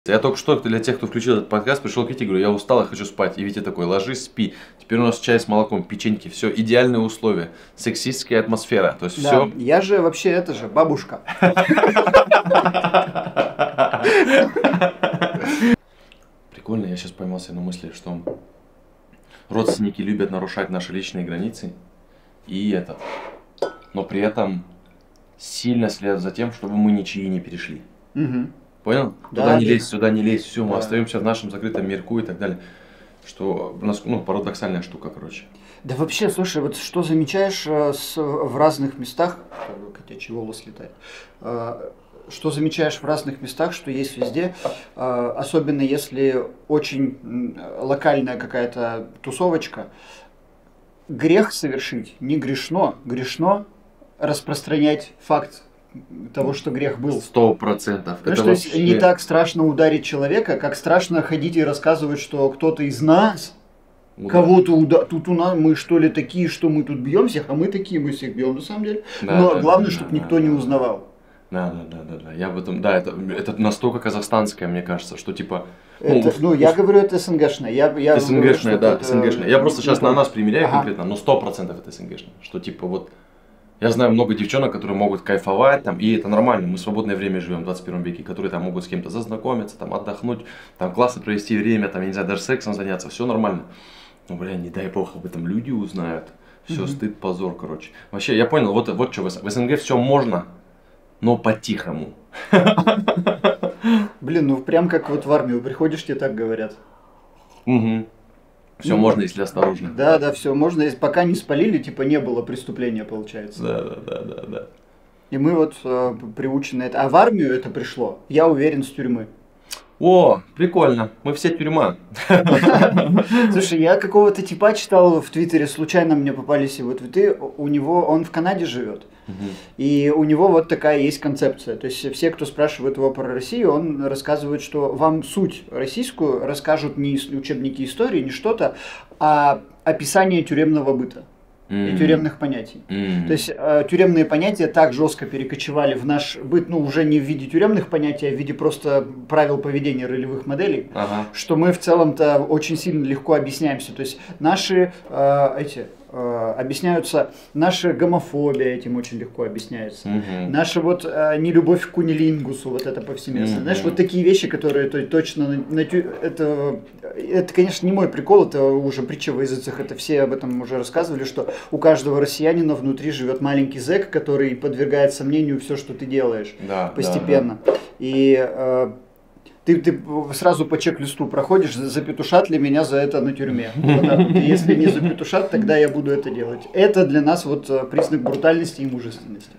Я только что для тех, кто включил этот подкаст, пришел к Вите и говорю, я устал, я хочу спать. И Витя такой, ложись, спи. Теперь у нас чай с молоком, печеньки, все, идеальные условия. Сексистская атмосфера, то есть Да, все. я же вообще это же, бабушка. Прикольно, я сейчас поймался на мысли, что родственники любят нарушать наши личные границы. Но при этом сильно следят за тем, чтобы мы ничьи не перешли. Угу. Понял? Да, Туда не да. лезь, сюда не лезь, все, мы Да. остаемся в нашем закрытом мирку и так далее. Что у нас, парадоксальная штука, короче. Да вообще, слушай, вот что замечаешь в разных местах, котячий волос летает, что замечаешь в разных местах, что есть везде, особенно если очень локальная какая-то тусовочка, грех совершить не грешно, грешно распространять факт того, что грех был. 100%. Знаешь, то есть не так страшно ударить человека, как страшно ходить и рассказывать, что кто-то из нас кого-то тут у нас, мы что ли такие, что мы тут бьемся, а мы такие, мы всех бьем на самом деле. Да, Но да, главное, да, чтобы да, никто да, не да. узнавал. Да. Я об этом, да, это настолько казахстанское, мне кажется, что типа. Я говорю, это СНГшное. СНГшное, да, СНГшное. Я просто сейчас на нас примеряю Ага. конкретно, но 100% это СНГшное. Что типа вот. Я знаю много девчонок, которые могут кайфовать, там, и это нормально, мы в свободное время живем в 21 веке, которые там могут с кем-то зазнакомиться, там, отдохнуть, там, классно провести время, там, я не знаю, даже сексом заняться, все нормально. Но, не дай бог, об этом люди узнают. Все, стыд, позор, короче. Вообще, я понял, вот что в СНГ все можно, но по-тихому. Блин, ну прям как вот в армию приходишь, тебе так говорят. Угу. Все можно, если осторожно. Да, все можно, если пока не спалили, типа не было преступления, получается. Да. И мы вот приучены это. А в армию это пришло, я уверен, с тюрьмы. О, прикольно, мы все тюрьма. Слушай, я какого-то типа читал в Твиттере, случайно мне попались его твиты, он в Канаде живет. И у него вот такая есть концепция. То есть все, кто спрашивает его про Россию, он рассказывает, что вам суть российскую расскажут не учебники истории, не что-то, а описание тюремного быта и тюремных понятий. То есть тюремные понятия так жестко перекочевали в наш быт, уже не в виде тюремных понятий, а в виде просто правил поведения ролевых моделей, что мы в целом-то очень сильно легко объясняемся. То есть наши объясняются, наша гомофобия этим очень легко объясняется, наша вот нелюбовь к кунилингусу, вот это повсеместно. Знаешь, вот такие вещи, которые точно, это, конечно, не мой прикол, это уже притча во языцах, это все об этом уже рассказывали, что у каждого россиянина внутри живет маленький зэк, который подвергает сомнению все, что ты делаешь, постепенно. И ты сразу по чек-листу проходишь, запетушат ли меня за это на тюрьме. Если не запетушат, тогда я буду это делать. Это для нас вот признак брутальности и мужественности.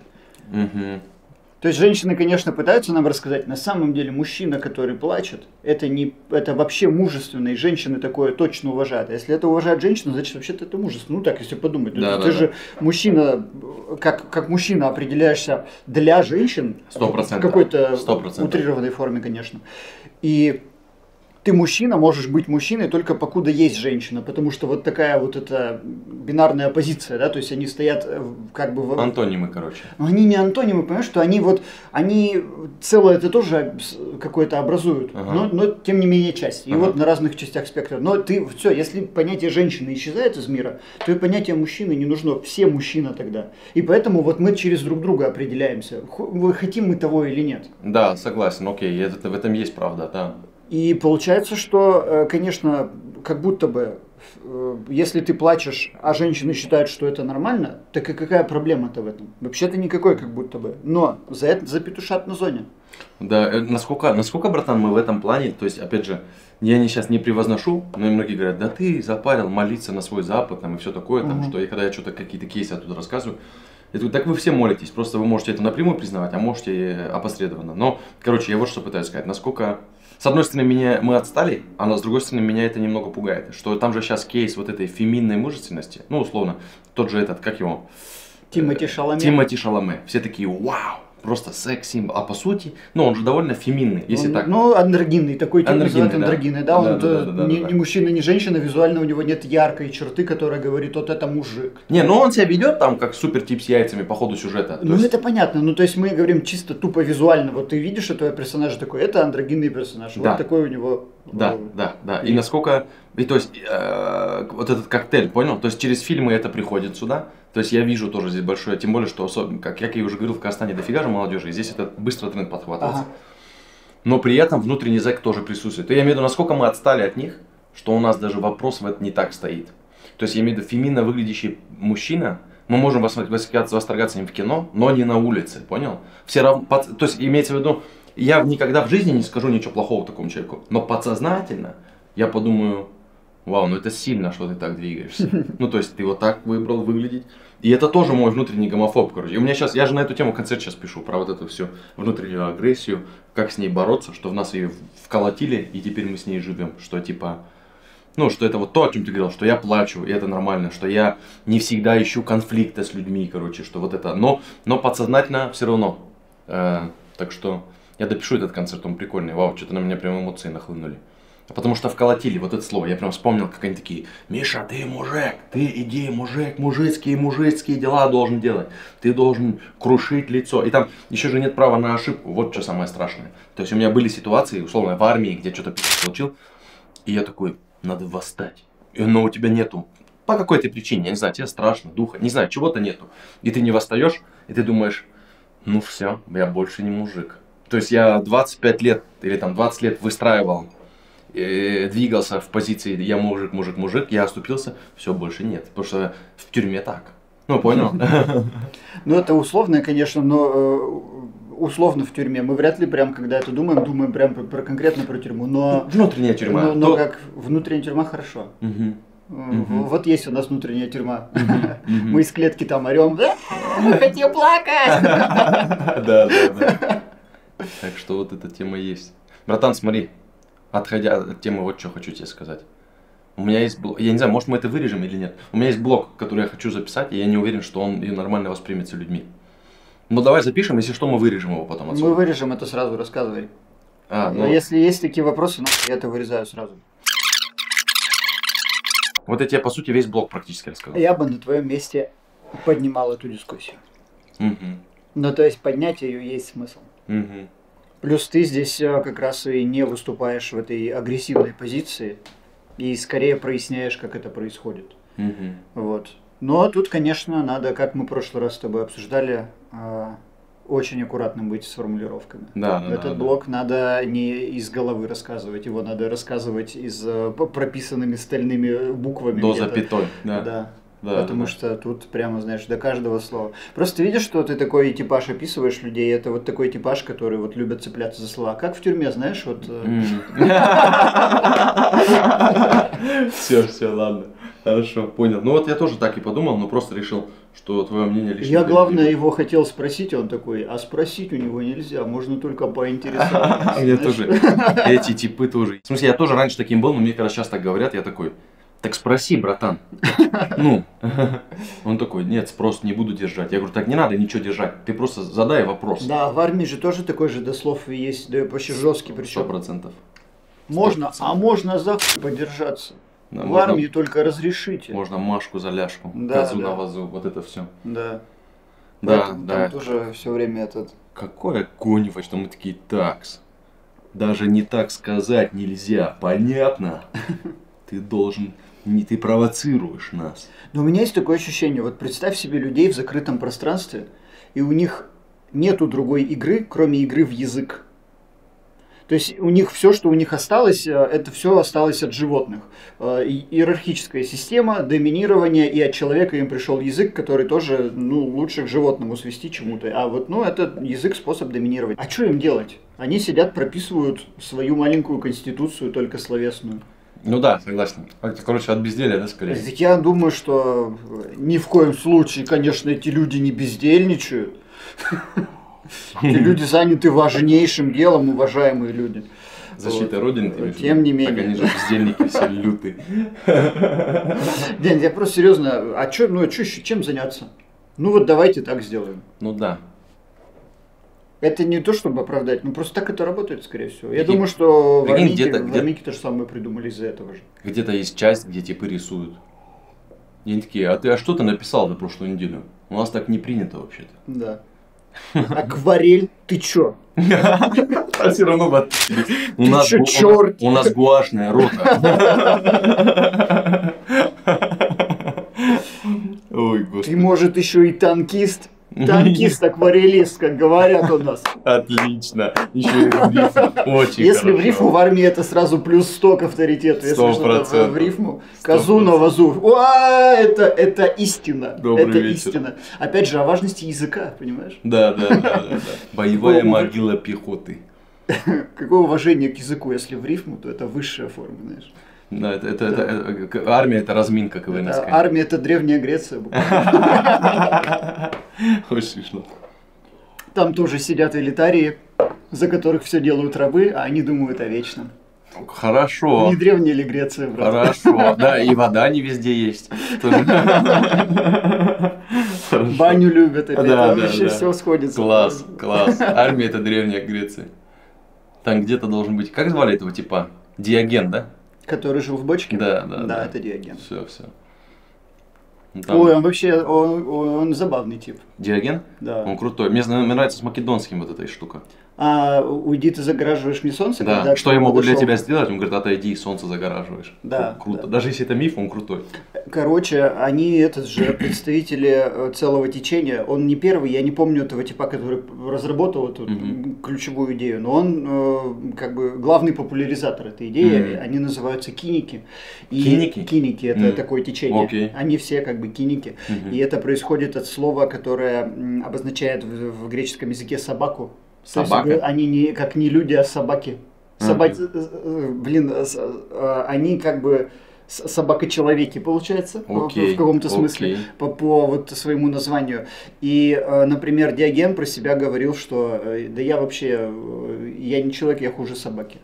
То есть женщины, конечно, пытаются нам рассказать, на самом деле мужчина, который плачет, это вообще мужественно, и женщины такое точно уважают. А если это уважает женщина, значит вообще-то это мужественно. Ну так, если подумать. Ты же мужчина, как мужчина определяешься для женщин, 100%. в какой-то 100%. утрированной форме, конечно. И ты мужчина, можешь быть мужчиной только покуда есть женщина, потому что вот такая вот эта бинарная оппозиция, да, то есть они стоят как бы... Антонимы, короче. Но они не антонимы, понимаешь, что они целое это тоже какое-то образуют, но тем не менее часть. И вот на разных частях спектра. Но все, если понятие женщины исчезает из мира, то и понятие мужчины не нужно. Все мужчина тогда. И поэтому вот мы через друг друга определяемся, хотим мы того или нет. Да, согласен, окей, в этом есть правда, да. И получается, что, конечно, как будто бы, если ты плачешь, а женщины считают, что это нормально, так и какая проблема-то в этом? Вообще-то никакой, как будто бы. Но за это запетушат на зоне. Да, насколько, братан, мы в этом плане, то есть, опять же, я сейчас не превозношу, но и многие говорят, да ты запарил молиться на свой Запад, там, и все такое, там, что когда я что-то, какие-то кейсы оттуда рассказываю, я говорю, так вы все молитесь, просто вы можете это напрямую признавать, а можете опосредованно. Но, короче, я вот что пытаюсь сказать, насколько... С одной стороны, мы отстали, а с другой стороны, меня это немного пугает. Что там же сейчас кейс вот этой феминной мужественности, условно, тот же как его? Тимоти Шаламе. Тимоти Шаламе. Все такие, вау, просто секс-символ. А по сути, ну он же довольно феминный, если так. Ну, андрогинный, такой тип называют андрогинный, да? Он ни мужчина, ни женщина, визуально у него нет яркой черты, которая говорит, вот это мужик. Не, ну он себя ведет там как супер тип с яйцами по ходу сюжета. Ну это понятно, ну то есть мы говорим чисто тупо визуально, вот ты видишь этого персонажа такой, это андрогинный персонаж, да. Вот такой у него. Да. И насколько, и то есть вот этот коктейль, понял? То есть через фильмы это приходит сюда. То есть я вижу тоже здесь большое, тем более, что особенно, как я уже говорил, в Казахстане дофига же молодежи, и здесь это быстро тренд подхватывается. Ага. Но при этом внутренний зэк тоже присутствует. И я имею в виду, насколько мы отстали от них, что у нас даже вопрос в этом не так стоит. То есть я имею в виду, феминно выглядящий мужчина, мы можем восторгаться им в кино, но не на улице, понял? Все равно, то есть имеется в виду, я никогда в жизни не скажу ничего плохого такому человеку, но подсознательно я подумаю, вау, ну это сильно, что ты так двигаешься. Ну то есть ты вот так выбрал выглядеть. И это тоже мой внутренний гомофоб, короче. И у меня сейчас, я же на эту тему концерт сейчас пишу, про вот эту всю внутреннюю агрессию, как с ней бороться, что в нас ее вколотили, и теперь мы с ней живем. Что типа, ну, что это вот то, о чем ты говорил, что я плачу, и это нормально, что я не всегда ищу конфликта с людьми, короче, что вот это, но подсознательно все равно. Так что я допишу этот концерт, он прикольный, вау, что-то на меня прям эмоции нахлынули. Потому что вколотили вот это слово, я прям вспомнил, как они такие, Миша, ты мужик, ты иди, мужик, мужицкие дела должен делать, ты должен крушить лицо. И там еще же нет права на ошибку, вот что самое страшное. То есть у меня были ситуации, условно, в армии, где что-то получил, и я такой, надо восстать, но у тебя нету, по какой-то причине, я не знаю, тебе страшно, духа, не знаю, чего-то нету. И ты не восстаешь, и ты думаешь, ну все, я больше не мужик. То есть я 25 лет или там 20 лет выстраивал, двигался в позиции я мужик, я оступился, все, больше нет, потому что в тюрьме так. Ну, понял? Ну, это условно, конечно, но условно в тюрьме. Мы вряд ли прям, когда это думаем прям конкретно про тюрьму, но... Внутренняя тюрьма. Но как внутренняя тюрьма хорошо. Вот есть у нас внутренняя тюрьма. Мы из клетки там орем, да? Хотел плакать! Да. Так что вот эта тема есть. Братан, смотри. Отходя от темы, вот что хочу тебе сказать. У меня есть блог, я не знаю, может мы это вырежем или нет. У меня есть блог, который я хочу записать, и я не уверен, что он и нормально воспримется людьми. Но давай запишем, если что, мы вырежем его потом отсюда. Мы вырежем это сразу, рассказывай. Но если есть такие вопросы, я это вырезаю сразу. Вот я тебе, по сути, весь блог практически рассказал. Я бы на твоем месте поднимал эту дискуссию. Ну, то есть поднять ее есть смысл. Плюс ты здесь как раз и не выступаешь в этой агрессивной позиции и скорее проясняешь, как это происходит. Вот. Но тут, конечно, надо, как мы в прошлый раз с тобой обсуждали, очень аккуратным быть с формулировками. Этот блок надо не из головы рассказывать, его надо рассказывать из прописанными стальными буквами. До запятой. Потому что тут прямо, знаешь, до каждого слова. Просто ты видишь, что ты такой типаж описываешь людей, это вот такой типаж, который вот любят цепляться за слова. Как в тюрьме, знаешь, вот... Все, ладно. Хорошо, понял. Ну вот я тоже так и подумал, но просто решил, что твое мнение лишнее. Я, главное, его хотел спросить, он такой, а спросить у него нельзя, можно только поинтересоваться. Я тоже, эти типы тоже. В смысле, я тоже раньше таким был, но мне когда сейчас так говорят, я такой... Так спроси, братан. Ну, он такой, нет, спрос не буду держать. Я говорю, так не надо ничего держать, ты просто задай вопрос. Да, в армии же тоже такой же дослов есть, да вообще жесткий причем. 100%. Можно, а можно за подержаться. Да, в армии только разрешите. Можно Машку за ляжку, козу на вазу, вот это все. Да. Там тоже все время этот... Какой огонь, что мы такие, такс. Даже не так сказать нельзя, понятно? Ты должен... Не ты провоцируешь нас. Но у меня есть такое ощущение, вот представь себе людей в закрытом пространстве, и у них нету другой игры, кроме игры в язык. То есть у них все, что у них осталось, это все осталось от животных. Иерархическая система, доминирование, и от человека им пришел язык, который тоже лучше к животному свести чему-то. А вот это язык, способ доминировать. А что им делать? Они сидят, прописывают свою маленькую конституцию, только словесную. Ну да, согласен. Короче, от безделия, да, скорее? Я думаю, что ни в коем случае, конечно, эти люди не бездельничают. Эти люди заняты важнейшим делом, уважаемые люди. Защита Родины, ты имеешь в виду? Тем не менее. Так они же бездельники все лютые. Дэн, я просто серьезно, чем заняться? Ну вот давайте так сделаем. Ну да. Это не то, чтобы оправдать, просто так это работает, скорее всего. Я думаю, что в Армейке то же самое придумали из-за этого же. Где-то есть часть, где типы рисуют. И они такие, а что ты написал на прошлую неделю? У нас так не принято вообще-то. Да. Акварель, ты чё? А все равно у нас гуашная рота. Ой, господи. Ты, может, еще и танкист? Танкист-акварелист, как говорят у нас. Отлично. Еще и в рифму. Очень Если хорошо. в рифму в армии, это сразу плюс 100 к авторитету. Если 100%. что-то в рифму. Казуна вазу. Это истина. Добрый это вечер. истина. Опять же, о важности языка, понимаешь? Да. Боевая могила пехоты. Какое уважение к языку, если в рифму, то это высшая форма, знаешь. Да, армия это разминка КВНская. Армия это Древняя Греция. Очень смешно. Там тоже сидят элитарии, за которых все делают рабы, а они думают о вечном. Хорошо. Не Древняя ли Греция, брат? Хорошо. Да, и вода не везде есть. Баню любят, опять. Да. Вообще все сходится. Класс. Армия это Древняя Греция. Там где-то должен быть. Как звали этого типа? Диоген, да? Который жил в бочке? Да. Да, это Диоген. Все. Ой, он вообще, он забавный тип. Диоген? Да. Он крутой. Мне нравится с македонским вот эта штука. Уйди, ты загораживаешь мне солнце? Да. Что я могу для тебя сделать? Он говорит, отойди, и солнце загораживаешь. Да. Круто. Да. Даже если это миф, он крутой. Короче, они представители целого течения. Он не первый, я не помню этого типа, который разработал эту ключевую идею, но он как бы главный популяризатор этой идеи. Они называются киники. Киники? Киники это такое течение. Окей. Они все как бы киники. И это происходит от слова, которое обозначает в греческом языке собаку. Собака? То есть, они не люди, а собаки. Они как бы собака-человеки, получается, в каком-то смысле, по вот своему названию. И, например, Диоген про себя говорил, что да я вообще, я не человек, я хуже собаки.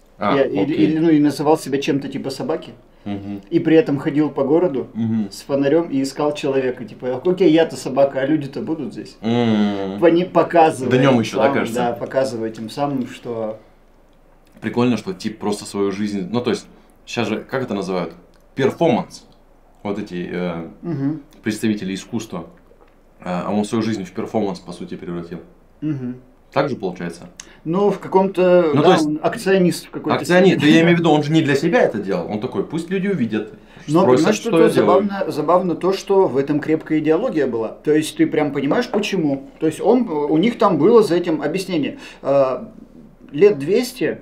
И называл себя чем-то типа собаки. И при этом ходил по городу с фонарем и искал человека. Типа, окей, я-то собака, а люди-то будут здесь. Показывая. Днем еще, да, кажется? Да, показывая тем самым, что... Прикольно, что тип просто свою жизнь... Ну, то есть, сейчас же, как это называют? Перформанс. Вот эти представители искусства. А он свою жизнь в перформанс, по сути, превратил. Так же получается? Ну, в каком-то, то есть, он акционист в какой-то акционист, да, я имею в виду, он же не для себя это делал, он такой, пусть люди увидят, но спросят, что забавно то, что в этом крепкая идеология была. То есть ты прям понимаешь, почему. То есть у них там было за этим объяснение. Лет 200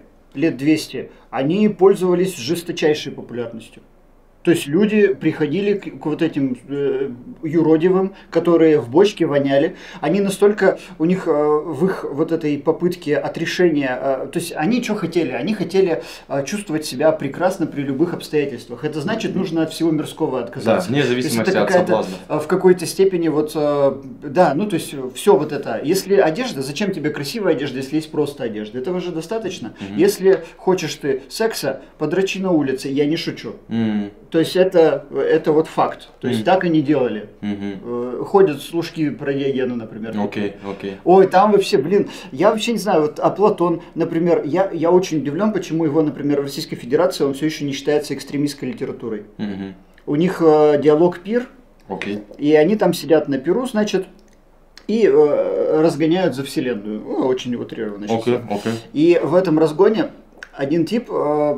они пользовались жесточайшей популярностью. То есть люди приходили к вот этим юродивым, которые в бочке воняли. Они настолько, у них в их вот этой попытке отрешения, то есть они что хотели? Они хотели чувствовать себя прекрасно при любых обстоятельствах. Это значит, нужно от всего мирского отказаться. Да, вне зависимости от соблазнов. В какой-то степени вот, да, ну то есть все вот это. Если одежда, зачем тебе красивая одежда, если есть просто одежда? Этого же достаточно. Если хочешь ты секса, подрочи на улице, я не шучу. То есть это вот факт. То есть так они делали. Ходят слушки про Диогена, например. Окей. Ой, там вообще, я вообще не знаю, вот а Платон, например, я очень удивлен, почему его, например, в Российской Федерации он все еще не считается экстремистской литературой. У них диалог пир, и они там сидят на пиру, значит, и разгоняют за вселенную. Очень утрированно. И в этом разгоне один тип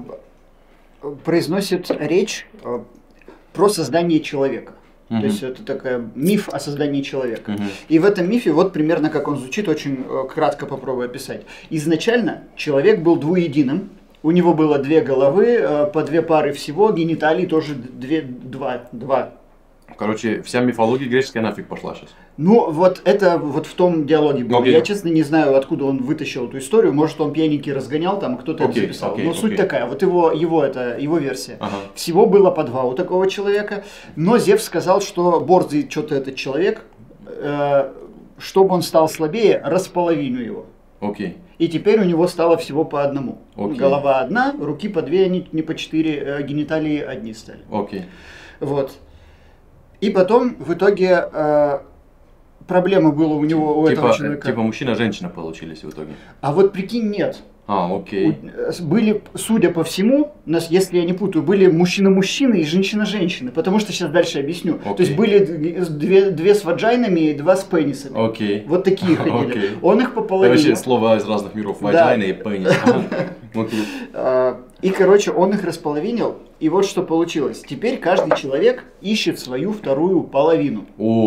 произносит речь про создание человека. То есть это такой миф о создании человека. И в этом мифе, вот примерно как он звучит, очень кратко попробую описать. Изначально человек был двуединым. У него было две головы, по две пары всего, гениталий тоже два. Короче, вся мифология греческая нафиг пошла сейчас. Ну, вот это вот в том диалоге было. Я, честно, не знаю, откуда он вытащил эту историю. Может, он пьяненький разгонял, там кто-то это записал. Но суть такая, вот его версия. Всего было по два у такого человека. Но Зевс сказал, что борзый что-то этот человек, чтобы он стал слабее, располовину его. И теперь у него стало всего по одному. Голова одна, руки по две, не по четыре, гениталии одни стали. Вот. И потом, в итоге, проблема была у него, у этого человека. Типа мужчина-женщина получились в итоге. А вот прикинь, нет. Окей. Были, судя по всему, если я не путаю, были мужчина-мужчины и женщина-женщины. Потому что сейчас дальше объясню. Окей. То есть были две с ваджайнами и два с пенисами. Окей. Вот такие ходили. Окей. Он их по половине. Вообще слова из разных миров. Ваджайна и пенис. Окей. И, короче, он их располовинил. И вот что получилось. Теперь каждый человек ищет свою вторую половину.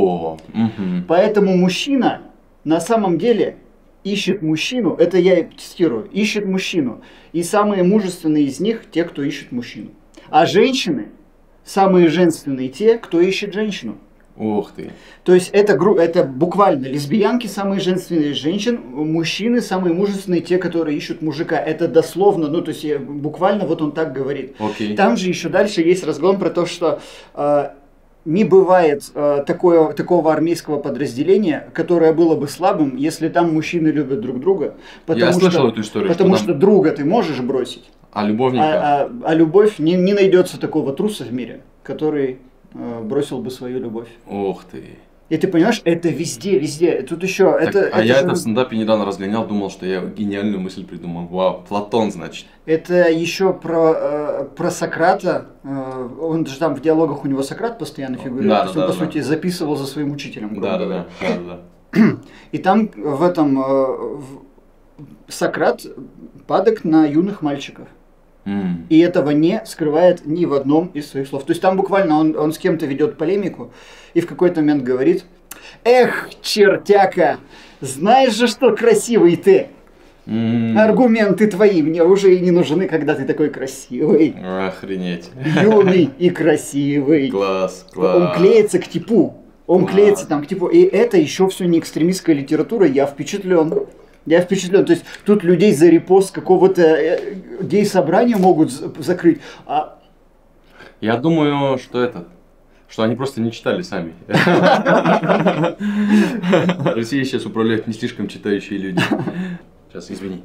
Поэтому мужчина на самом деле ищет мужчину, это я цитирую, ищет мужчину. И самые мужественные из них те, кто ищет мужчину. А женщины, самые женственные те, кто ищет женщину. Ух ты. То есть это буквально лесбиянки самые женственные из женщин, мужчины самые мужественные те, которые ищут мужика. Это дословно, ну то есть буквально вот он так говорит. Окей. Там же еще дальше есть разгон про то, что не бывает такого армейского подразделения, которое было бы слабым, если там мужчины любят друг друга. Я слышал эту историю. Потому что друга ты можешь бросить, а любовника? А любовь, не найдется такого труса в мире, который бросил бы свою любовь. Ух ты. И ты понимаешь, это везде. Тут еще я это в стендапе недавно разгонял, думал, что я гениальную мысль придумал. Вау, Платон, значит. Это еще про Сократа. Он же там в диалогах у него Сократ постоянно фигурирует. Он, по сути, записывал за своим учителем. Да. И там в этом Сократ падок на юных мальчиков. И этого не скрывает ни в одном из своих слов. То есть там буквально он с кем-то ведет полемику и в какой-то момент говорит: «Эх, чертяка, знаешь же, что красивый ты! Аргументы твои мне уже и не нужны, когда ты такой красивый». Охренеть. Юный и красивый. Класс. Он клеится к типу. Клеится там к типу. И это еще все не экстремистская литература, я впечатлен. То есть тут людей за репост какого-то гей-собрания могут закрыть. Я думаю, что они просто не читали сами. Россией сейчас управляют не слишком читающие люди. Сейчас, извини.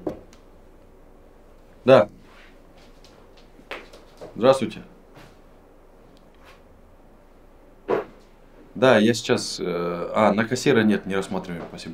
Да. Здравствуйте. Да, я сейчас... на кассира нет, не рассматриваю, спасибо.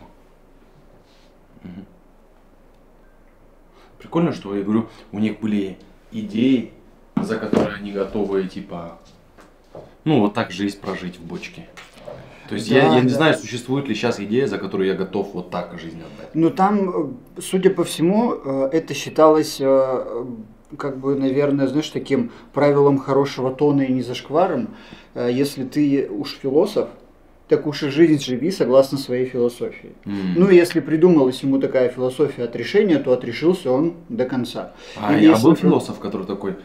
Прикольно, что я говорю, у них были идеи, за которые они готовы, типа, вот так жизнь прожить в бочке. То есть я не знаю, существует ли сейчас идея, за которую я готов вот так жизнь отдать. Ну там, судя по всему, это считалось, как бы, наверное, знаешь, таким правилом хорошего тона и не зашкваром. Если ты уж философ, так уж и жизнь живи согласно своей философии. Ну, если придумалась ему такая философия отрешения, то отрешился он до конца. Был философ, который такой,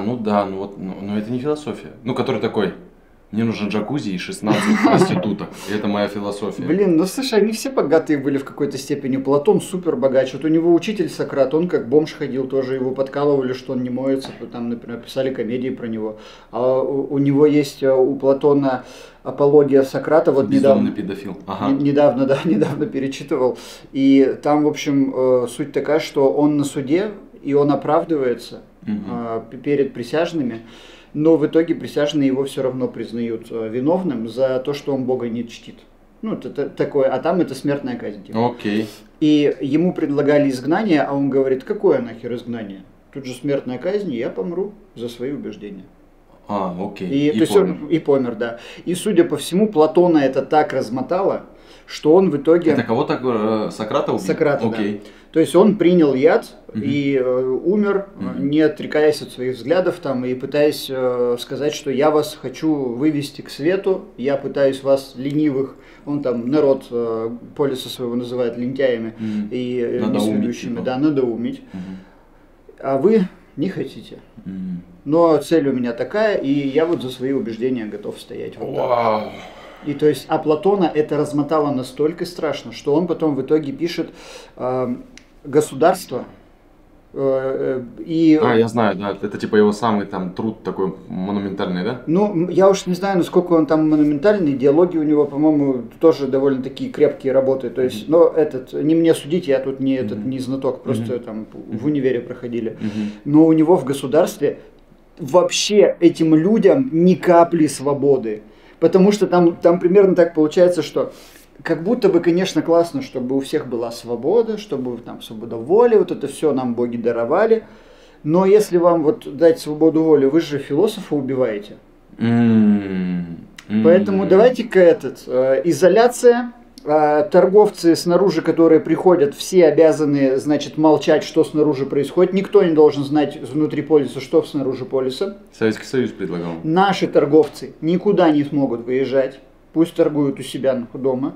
но это не философия. Который такой, мне нужен джакузи и 16 проституток. И это моя философия. Блин, слушай, они все богатые были в какой-то степени. Платон супер богач. Вот у него учитель Сократ, он как бомж ходил тоже, его подкалывали, что он не моется. Там, например, писали комедии про него. А у него есть, у Платона, апология Сократа. Вот безумный педофил. Недавно перечитывал. И там, в общем, суть такая, что он на суде, и он оправдывается перед присяжными. Но в итоге присяжные его все равно признают виновным за то, что он Бога не чтит. Это такое, а там это смертная казнь. Окей. И ему предлагали изгнание, а он говорит: какое нахер изгнание? Тут же смертная казнь, и я помру за свои убеждения. Окей. И помер, да. И, судя по всему, Платона это так размотало, что он в итоге... Это кого так Сократа убил? Сократа, окей. Да. То есть он принял яд и умер, не отрекаясь от своих взглядов там, и пытаясь сказать, что я вас хочу вывести к свету, я пытаюсь вас ленивых, он там народ полиса своего называет лентяями и несведущими, надоумить. А вы не хотите. Но цель у меня такая, и я вот за свои убеждения готов стоять. Вот так. И то есть, Платона это размотало настолько страшно, что он потом в итоге пишет государство. Я знаю, да, это типа его самый там труд такой монументальный, да? Ну, я уж не знаю, насколько он там монументальный, диалоги у него, по-моему, тоже довольно такие крепкие работы, то есть, но не мне судить, я тут не знаток, просто там в универе проходили, но у него в государстве вообще этим людям ни капли свободы, потому что там примерно так получается, что как будто бы, конечно, классно, чтобы у всех была свобода, чтобы там свобода воли, вот это все нам боги даровали. Но если вам вот дать свободу воли, вы же философа убиваете. Поэтому давайте-ка изоляция. Торговцы снаружи, которые приходят, все обязаны, значит, молчать, что снаружи происходит. Никто не должен знать внутри полиса, что снаружи полиса. Советский Союз предлагал. Наши торговцы никуда не смогут выезжать. Пусть торгуют у себя дома.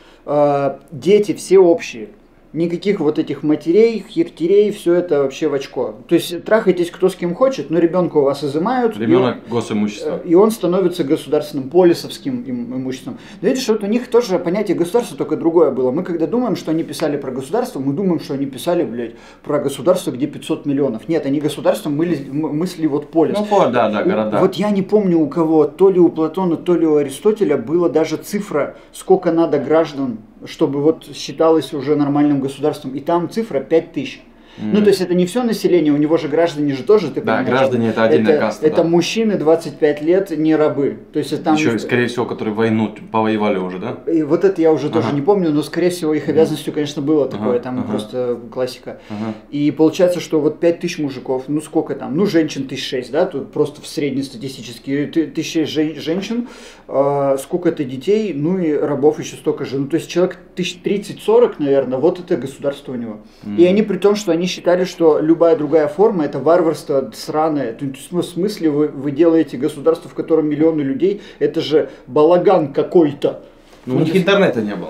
Дети все общие. Никаких вот этих матерей, хертерей, все это вообще в очко. То есть трахайтесь кто с кем хочет, но ребенка у вас изымают. Ребенок госимущество. И он становится государственным, полисовским имуществом. Но видишь, вот у них тоже понятие государства только другое было. Мы когда думаем, что они писали про государство, мы думаем, что они писали, блядь, про государство, где 500 миллионов. Нет, они государством мысли вот полис. Ну, да, города. Вот я не помню у кого, то ли у Платона, то ли у Аристотеля была даже цифра, сколько надо граждан, чтобы вот считалось уже нормальным государством. И там цифра 5000. Ну, то есть это не все население, у него же граждане же тоже, ты понимаешь. Да, граждане это отдельная каста. Это мужчины 25 лет, не рабы. То есть там... Еще, скорее всего, которые войну повоевали уже, да? И вот это я уже тоже не помню, но, скорее всего, их обязанностью, конечно, было такое, там просто классика. И получается, что вот 5000 мужиков, ну сколько там, ну женщин 1006, да, тут просто в среднестатистически 1000 женщин, сколько-то детей, ну и рабов еще столько же. Ну, то есть человек 1030-40, наверное, вот это государство у него. И они при том, что они считали, что любая другая форма это варварство сраное. То есть, в смысле вы делаете государство, в котором миллионы людей, это же балаган какой-то. Ну, у них интернета не было.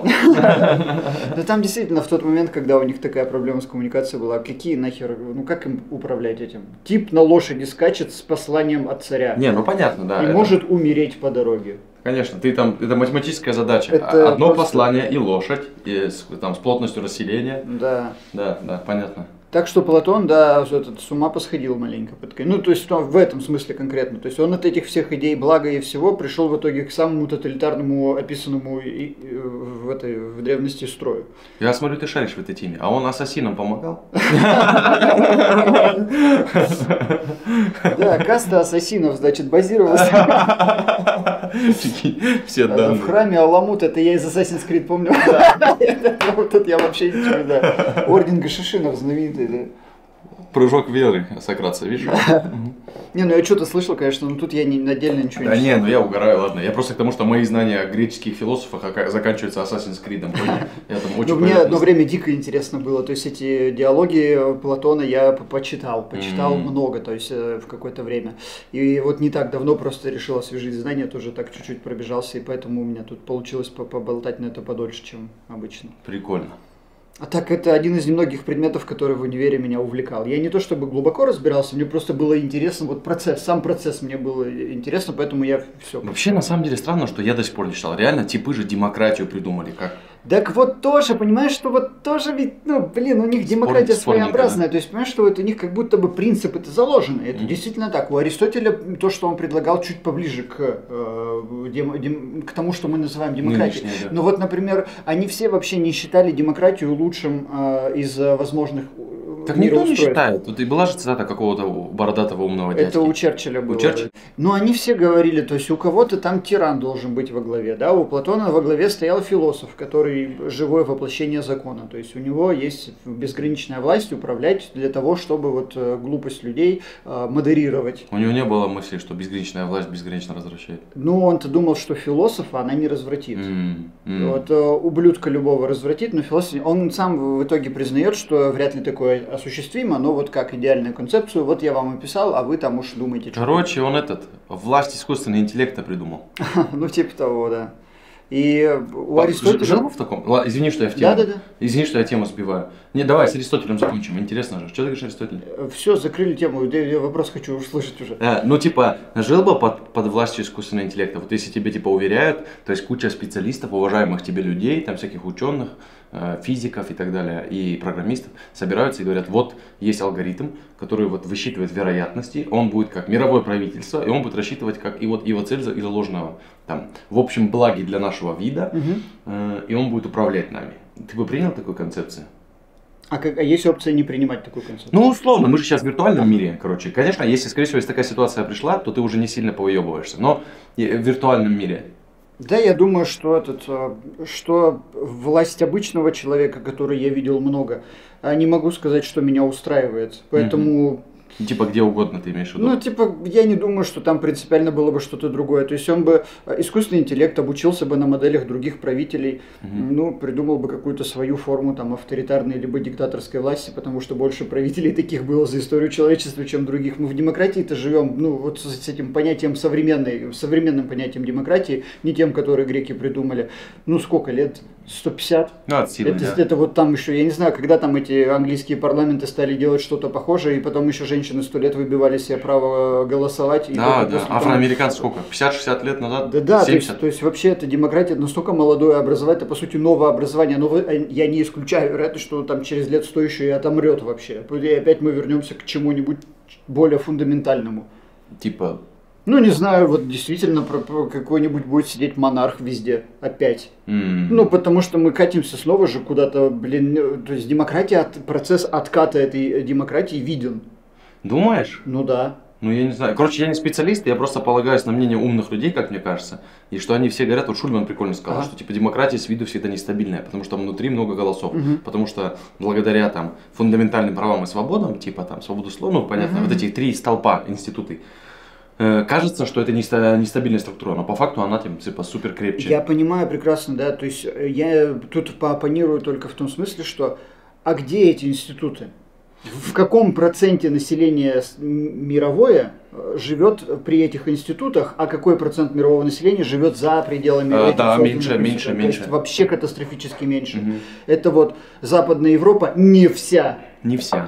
Но там действительно в тот момент, когда у них такая проблема с коммуникацией была, какие нахер, ну как им управлять этим? Тип на лошади скачет с посланием от царя. Не, ну понятно, да. И может умереть по дороге. Конечно, ты там, это математическая задача. Это одно просто... послание и лошадь, и с плотностью расселения. Да. Да, понятно. Так что Платон, да, с ума посходил маленько. Ну, то есть в этом смысле конкретно. То есть он от этих всех идей блага и всего пришел в итоге к самому тоталитарному, описанному в древности строю. Я смотрю, ты шаришь в этой теме. А он ассасинам помогал? Да, каста ассасинов, значит, базировалась. Все данные. В храме Аламут, это я из Assassin's Creed помню. Тут я вообще ничего, да. Орден Гашишинов знаменитый, да. Прыжок веры Сократца, видишь? Не, ну я что-то слышал, конечно, но тут я отдельно ничего не слышал. Да не, ну я угораю, ладно. Я просто к тому, что мои знания о греческих философах заканчиваются Assassin's Creed. Я там очень мне одно время дико интересно было. То есть эти диалоги Платона я почитал много, то есть в какое-то время. И вот не так давно просто решил освежить знания, тоже так чуть-чуть пробежался, и поэтому у меня тут получилось поболтать на это подольше, чем обычно. Прикольно. А так это один из немногих предметов, который в универе меня увлекал. Я не то чтобы глубоко разбирался, мне просто было интересно, вот сам процесс мне было интересно, поэтому я все. Вообще, на самом деле, странно, что я до сих пор не читал. Реально, типы же демократию придумали, как? Так вот тоже, понимаешь, что вот тоже ведь, ну, блин, у них демократия своеобразная, да? То есть, понимаешь, что вот у них как будто бы принципы-то заложены, это действительно так. У Аристотеля то, что он предлагал, чуть поближе к тому, что мы называем демократией. Да. Но вот, например, они все вообще не считали демократию лучшим из возможных так никто не считает. Тут и была же цитата какого-то бородатого умного дядьки. Это у Черчилля было. Но они все говорили, то есть у кого-то там тиран должен быть во главе, да, у Платона во главе стоял философ, который живое воплощение закона, то есть у него есть безграничная власть управлять для того, чтобы вот глупость людей модерировать. У него не было мысли, что безграничная власть безгранично развращает. Ну, он-то думал, что философа она не развратит. Вот ублюдка любого развратит, но философ, он сам в итоге признает, что вряд ли такое осуществимо, но вот как идеальную концепцию, вот я вам описал, а вы там уж думаете. Короче, он власть искусственного интеллекта придумал. Ну, типа того, да. И у Аристотеля... Жил в таком? Извини, что я в тему. Да. Извини, что я тему сбиваю. Не, давай с Аристотелем закончим. Интересно же. Что ты говоришь, Аристотель? Все, закрыли тему. Я вопрос хочу услышать уже. Ну, типа, жил бы под властью искусственного интеллекта. Вот если тебе, типа, уверяют, то есть куча специалистов, уважаемых тебе людей, там всяких ученых, физиков и так далее, и программистов собираются и говорят, вот есть алгоритм, который вот высчитывает вероятности, он будет как мировое правительство, и он будет рассчитывать как и вот его цель заложенного там, в общем благе для нашего вида, и он будет управлять нами. Ты бы принял такую концепцию? А есть опция не принимать такую концепцию? Ну, условно, мы же сейчас в виртуальном мире, короче. Конечно, если, скорее всего, если такая ситуация пришла, то ты уже не сильно повыебываешься, но в виртуальном мире. Да, я думаю, что власть обычного человека, который я видел много, не могу сказать, что меня устраивает. Поэтому Типа где угодно ты имеешь в виду? ну, типа, я не думаю, что там принципиально было бы что-то другое. То есть он бы, искусственный интеллект, обучился бы на моделях других правителей, ну, придумал бы какую-то свою форму там авторитарной либо диктаторской власти, потому что больше правителей таких было за историю человечества, чем других. Мы в демократии-то живем, ну, вот с этим понятием современным понятием демократии, не тем, который греки придумали. Ну, сколько лет? 150? Ну, от силы, да. Это вот там еще, я не знаю, когда там эти английские парламенты стали делать что-то похожее, и потом еще женщины 100 лет выбивали себе право голосовать. И Да, да. после Афроамериканцы сколько? 50-60 лет назад? Да, 70? то есть вообще эта демократия настолько молодое образование, это по сути новое образование, но я не исключаю вероятность, что там через лет 100 еще и отомрет вообще. И опять мы вернемся к чему-нибудь более фундаментальному. Типа... Ну, не знаю, вот действительно какой-нибудь будет сидеть монарх везде опять. Ну, потому что мы катимся снова же куда-то, блин, то есть демократия, процесс отката этой демократии виден. Думаешь? Ну да. Ну, я не знаю. Короче, я не специалист, я просто полагаюсь на мнение умных людей, как мне кажется. И что они все говорят, вот Шульман прикольно сказал, что типа демократия с виду всегда нестабильная, потому что внутри много голосов. Потому что благодаря там фундаментальным правам и свободам, типа там свободу слова, ну понятно, вот эти 3 столпа институты, кажется, что это нестабильная структура, но по факту она типа супер крепче. Я понимаю прекрасно, да, то есть я тут пооппонирую только в том смысле, что а где эти институты? В каком проценте населения мировое живет при этих институтах, а какой процент мирового населения живет за пределами этих да, созданных меньше. То есть вообще катастрофически меньше. Это вот Западная Европа не вся. Не вся.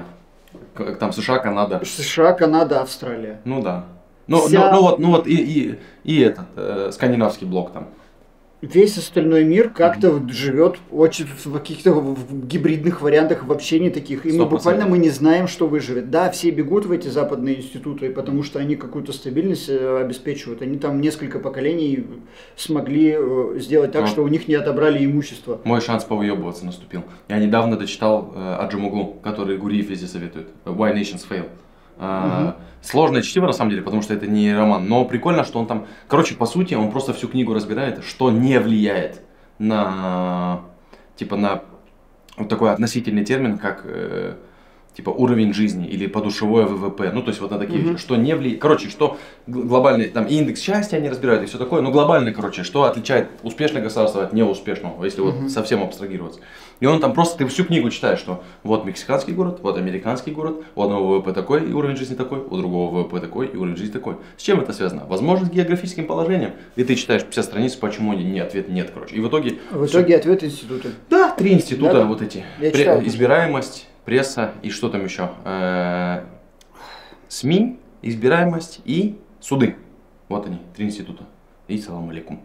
Там США, Канада. США, Канада, Австралия. Ну да. Ну вот и этот скандинавский блок там. Весь остальной мир как-то живет очень в каких-то гибридных вариантах вообще не таких. И мы буквально не знаем, что выживет. Да, все бегут в эти западные институты, потому что они какую-то стабильность обеспечивают. Они там несколько поколений смогли сделать так, что у них не отобрали имущество. Мой шанс повыебываться наступил. Я недавно дочитал Аджимуглу, который Гуриев везде советует. Why Nations Fail. Сложное чтиво на самом деле, потому что это не роман, но прикольно, что он там, короче, по сути, он просто всю книгу разбирает, что не влияет на, типа, на вот такой относительный термин, как, типа, уровень жизни или подушевое ВВП, ну, то есть вот на такие, что не влияет, короче, что глобальный, там, индекс счастья они разбирают и все такое, но глобально, короче, что отличает успешное государство от неуспешного, если вот совсем абстрагироваться. И он там просто, ты всю книгу читаешь, что вот мексиканский город, вот американский город, у одного ВВП такой и уровень жизни такой, у другого ВВП такой и уровень жизни такой. С чем это связано? Возможно, с географическим положением. И ты читаешь 50 страниц, почему нет, ответ нет, короче. И в итоге... ответ институты. Да, 3 института, да. Вот эти. Избираемость, пресса и что там еще? СМИ, избираемость и суды. Вот они, 3 института. И салам алейкум.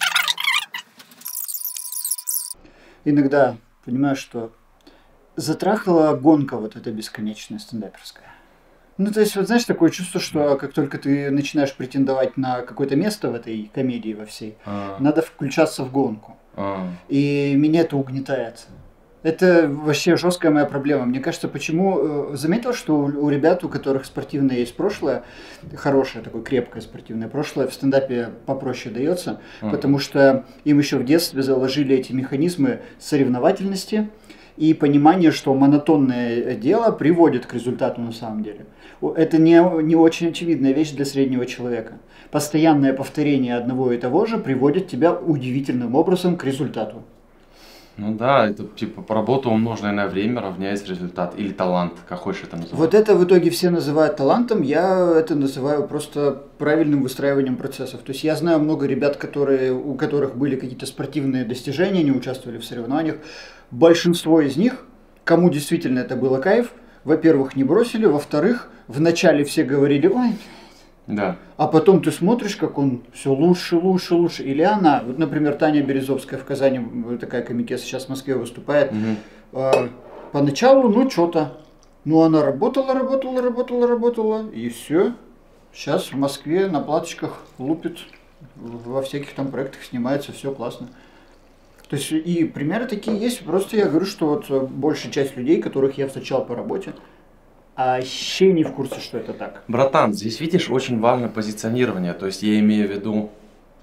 Иногда понимаю, что затрахала гонка вот эта бесконечная стендаперская. Ну, то есть, вот знаешь, такое чувство, что как только ты начинаешь претендовать на какое-то место в этой комедии во всей, надо включаться в гонку. И меня это угнетает. Это вообще жесткая моя проблема. Мне кажется, почему... Заметил, что у ребят, у которых спортивное есть прошлое, хорошее, такое крепкое спортивное прошлое, в стендапе попроще дается, потому что им еще в детстве заложили эти механизмы соревновательности и понимание, что монотонное дело приводит к результату на самом деле. Это не очень очевидная вещь для среднего человека. Постоянное повторение одного и того же приводит тебя удивительным образом к результату. Ну да, это типа работа, умноженное на время равняется результат. Или талант, как хочешь это называть. Вот это в итоге все называют талантом, я это называю просто правильным выстраиванием процессов. То есть я знаю много ребят, у которых были какие-то спортивные достижения, не участвовали в соревнованиях. Большинство из них, кому действительно это было кайф, во-первых, не бросили, во-вторых, вначале все говорили, ой, да. А потом ты смотришь, как он все лучше. Или она, вот, например, Таня Березовская в Казани, такая комикес, сейчас в Москве выступает. Поначалу, ну, что-то. Ну, она работала, и все. Сейчас в Москве на платочках лупит, во всяких там проектах снимается, все классно. То есть, и примеры такие есть. Просто я говорю, что вот большая часть людей, которых я встречал по работе, а вообще не в курсе, что это так. Братан, здесь видишь, очень важно позиционирование. То есть я имею в виду,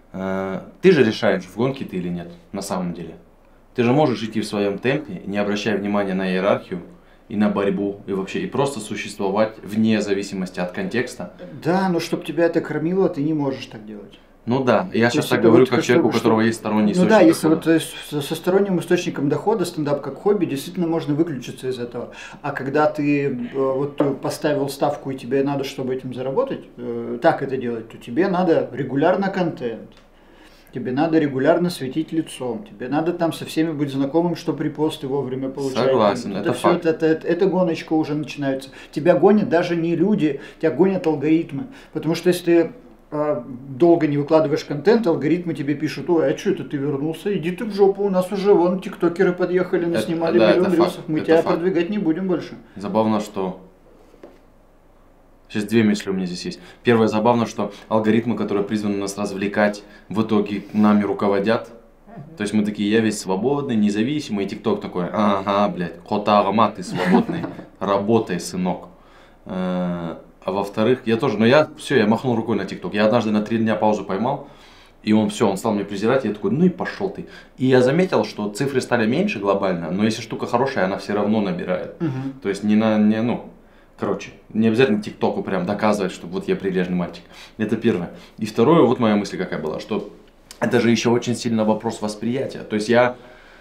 Ты же решаешь, в гонке ты или нет, на самом деле. Ты же можешь идти в своем темпе, не обращая внимания на иерархию и на борьбу, и вообще, и просто существовать вне зависимости от контекста. Да, но чтобы тебя это кормило, ты не можешь так делать. Ну да, я сейчас так говорю, как человек, у которого есть сторонний источник. Ну да, если вот со сторонним источником дохода стендап как хобби, действительно можно выключиться из этого. А когда ты вот поставил ставку и тебе надо, чтобы этим заработать, так это делать, то тебе надо регулярно контент. Тебе надо регулярно светить лицом, тебе надо там со всеми быть знакомым, чтобы репосты вовремя получать. Согласен, это все, факт. Это гоночка уже начинается. Тебя гонят даже не люди, тебя гонят алгоритмы. Потому что если ты долго не выкладываешь контент, алгоритмы тебе пишут: ой, а что это ты вернулся? Иди ты в жопу, у нас уже вон тиктокеры подъехали, наснимали миллион рилсов, мы тебя продвигать не будем больше. Забавно, что... Сейчас две мысли у меня здесь есть. Первое, забавно, что алгоритмы, которые призваны нас развлекать, в итоге нами руководят. То есть мы такие: я весь свободный, независимый, и ТикТок такой: ага, блядь, котарма, ты свободный, работай, сынок. А во-вторых, я тоже, но я махнул рукой на ТикТок. Я однажды на 3 дня паузу поймал, и он стал меня презирать, и я такой: ну и пошел ты. И я заметил, что цифры стали меньше глобально, но если штука хорошая, она все равно набирает. То есть не обязательно ТикТоку прям доказывать, что вот я прилежный мальчик. Это первое. И второе, вот моя мысль какая была, что это же еще очень сильно вопрос восприятия. То есть я,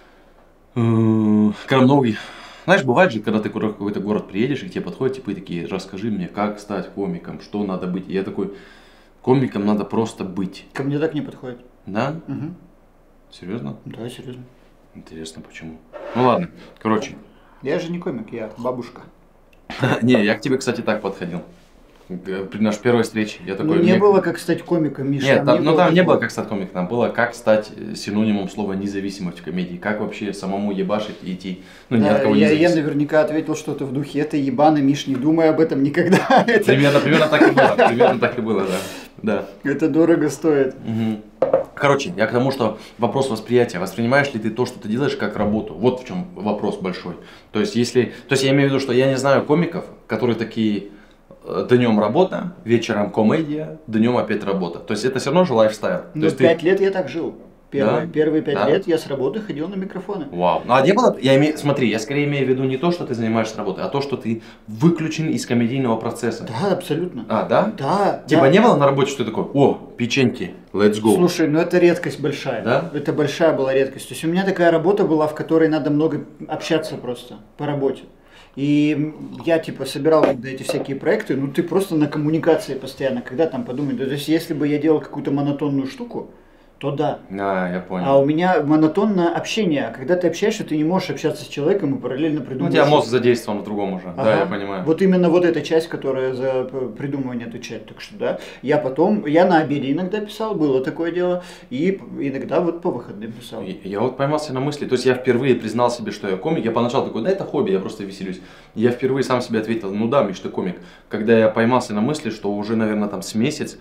когда многие... Знаешь, бывает же, когда ты в какой-то город приедешь, и к тебе подходят типы такие: расскажи мне, как стать комиком, что надо быть. И я такой: комиком надо просто быть. Ко мне так не подходит. Да? Угу. Серьезно? Да, серьезно. Интересно, почему? Ну ладно, короче. Я же не комик, я бабушка. Не, я к тебе, кстати, так подходил. При нашей первой встрече я такой... Не было как стать комиком, Миша. Нет, там не было как стать комиком, там было как стать синонимом слова независимость в комедии, как вообще самому ебашить и идти, ни от кого не зависеть. Я наверняка ответил что-то в духе: это ебано, Миш, не думай об этом никогда. Примерно так и было, да. Это дорого стоит. Короче, я к тому, что вопрос восприятия. Воспринимаешь ли ты то, что ты делаешь, как работу? Вот в чем вопрос большой. То есть я имею в виду, что я не знаю комиков, которые такие: днем работа, вечером комедия, днем опять работа. То есть это все равно же лайфстайл. Ну, 5 лет я так жил. Первые 5 Да? лет я с работы ходил на микрофоны. Вау. А не было... Смотри, я скорее имею в виду не то, что ты занимаешься работой, а то, что ты выключен из комедийного процесса. Да, абсолютно. А, да? Да. Типа не было на работе, что ты такой: о, печеньки, let's go. Слушай, ну это редкость большая. Да? Это большая была редкость. То есть у меня такая работа была, в которой надо много общаться просто по работе. И я собирал когда эти всякие проекты, ты просто на коммуникации постоянно, когда там подумать. То есть если бы я делал какую-то монотонную штуку, то да. Я понял. А у меня монотонное общение. А когда ты общаешься, ты не можешь общаться с человеком и параллельно придумывать. У тебя мозг задействован в другом уже. Ага. Да, я понимаю. Вот именно вот эта часть, которая за придумывание отвечает. Так что да. Я на обеде иногда писал, было такое дело. И иногда вот по выходным писал. Я вот поймался на мысли. То есть я впервые признал себе, что я комик. Я поначалу такой: да, это хобби, я просто веселюсь. Я впервые сам себе ответил: ну да, Миш, ты комик. Когда я поймался на мысли, что уже, наверное, там с месяц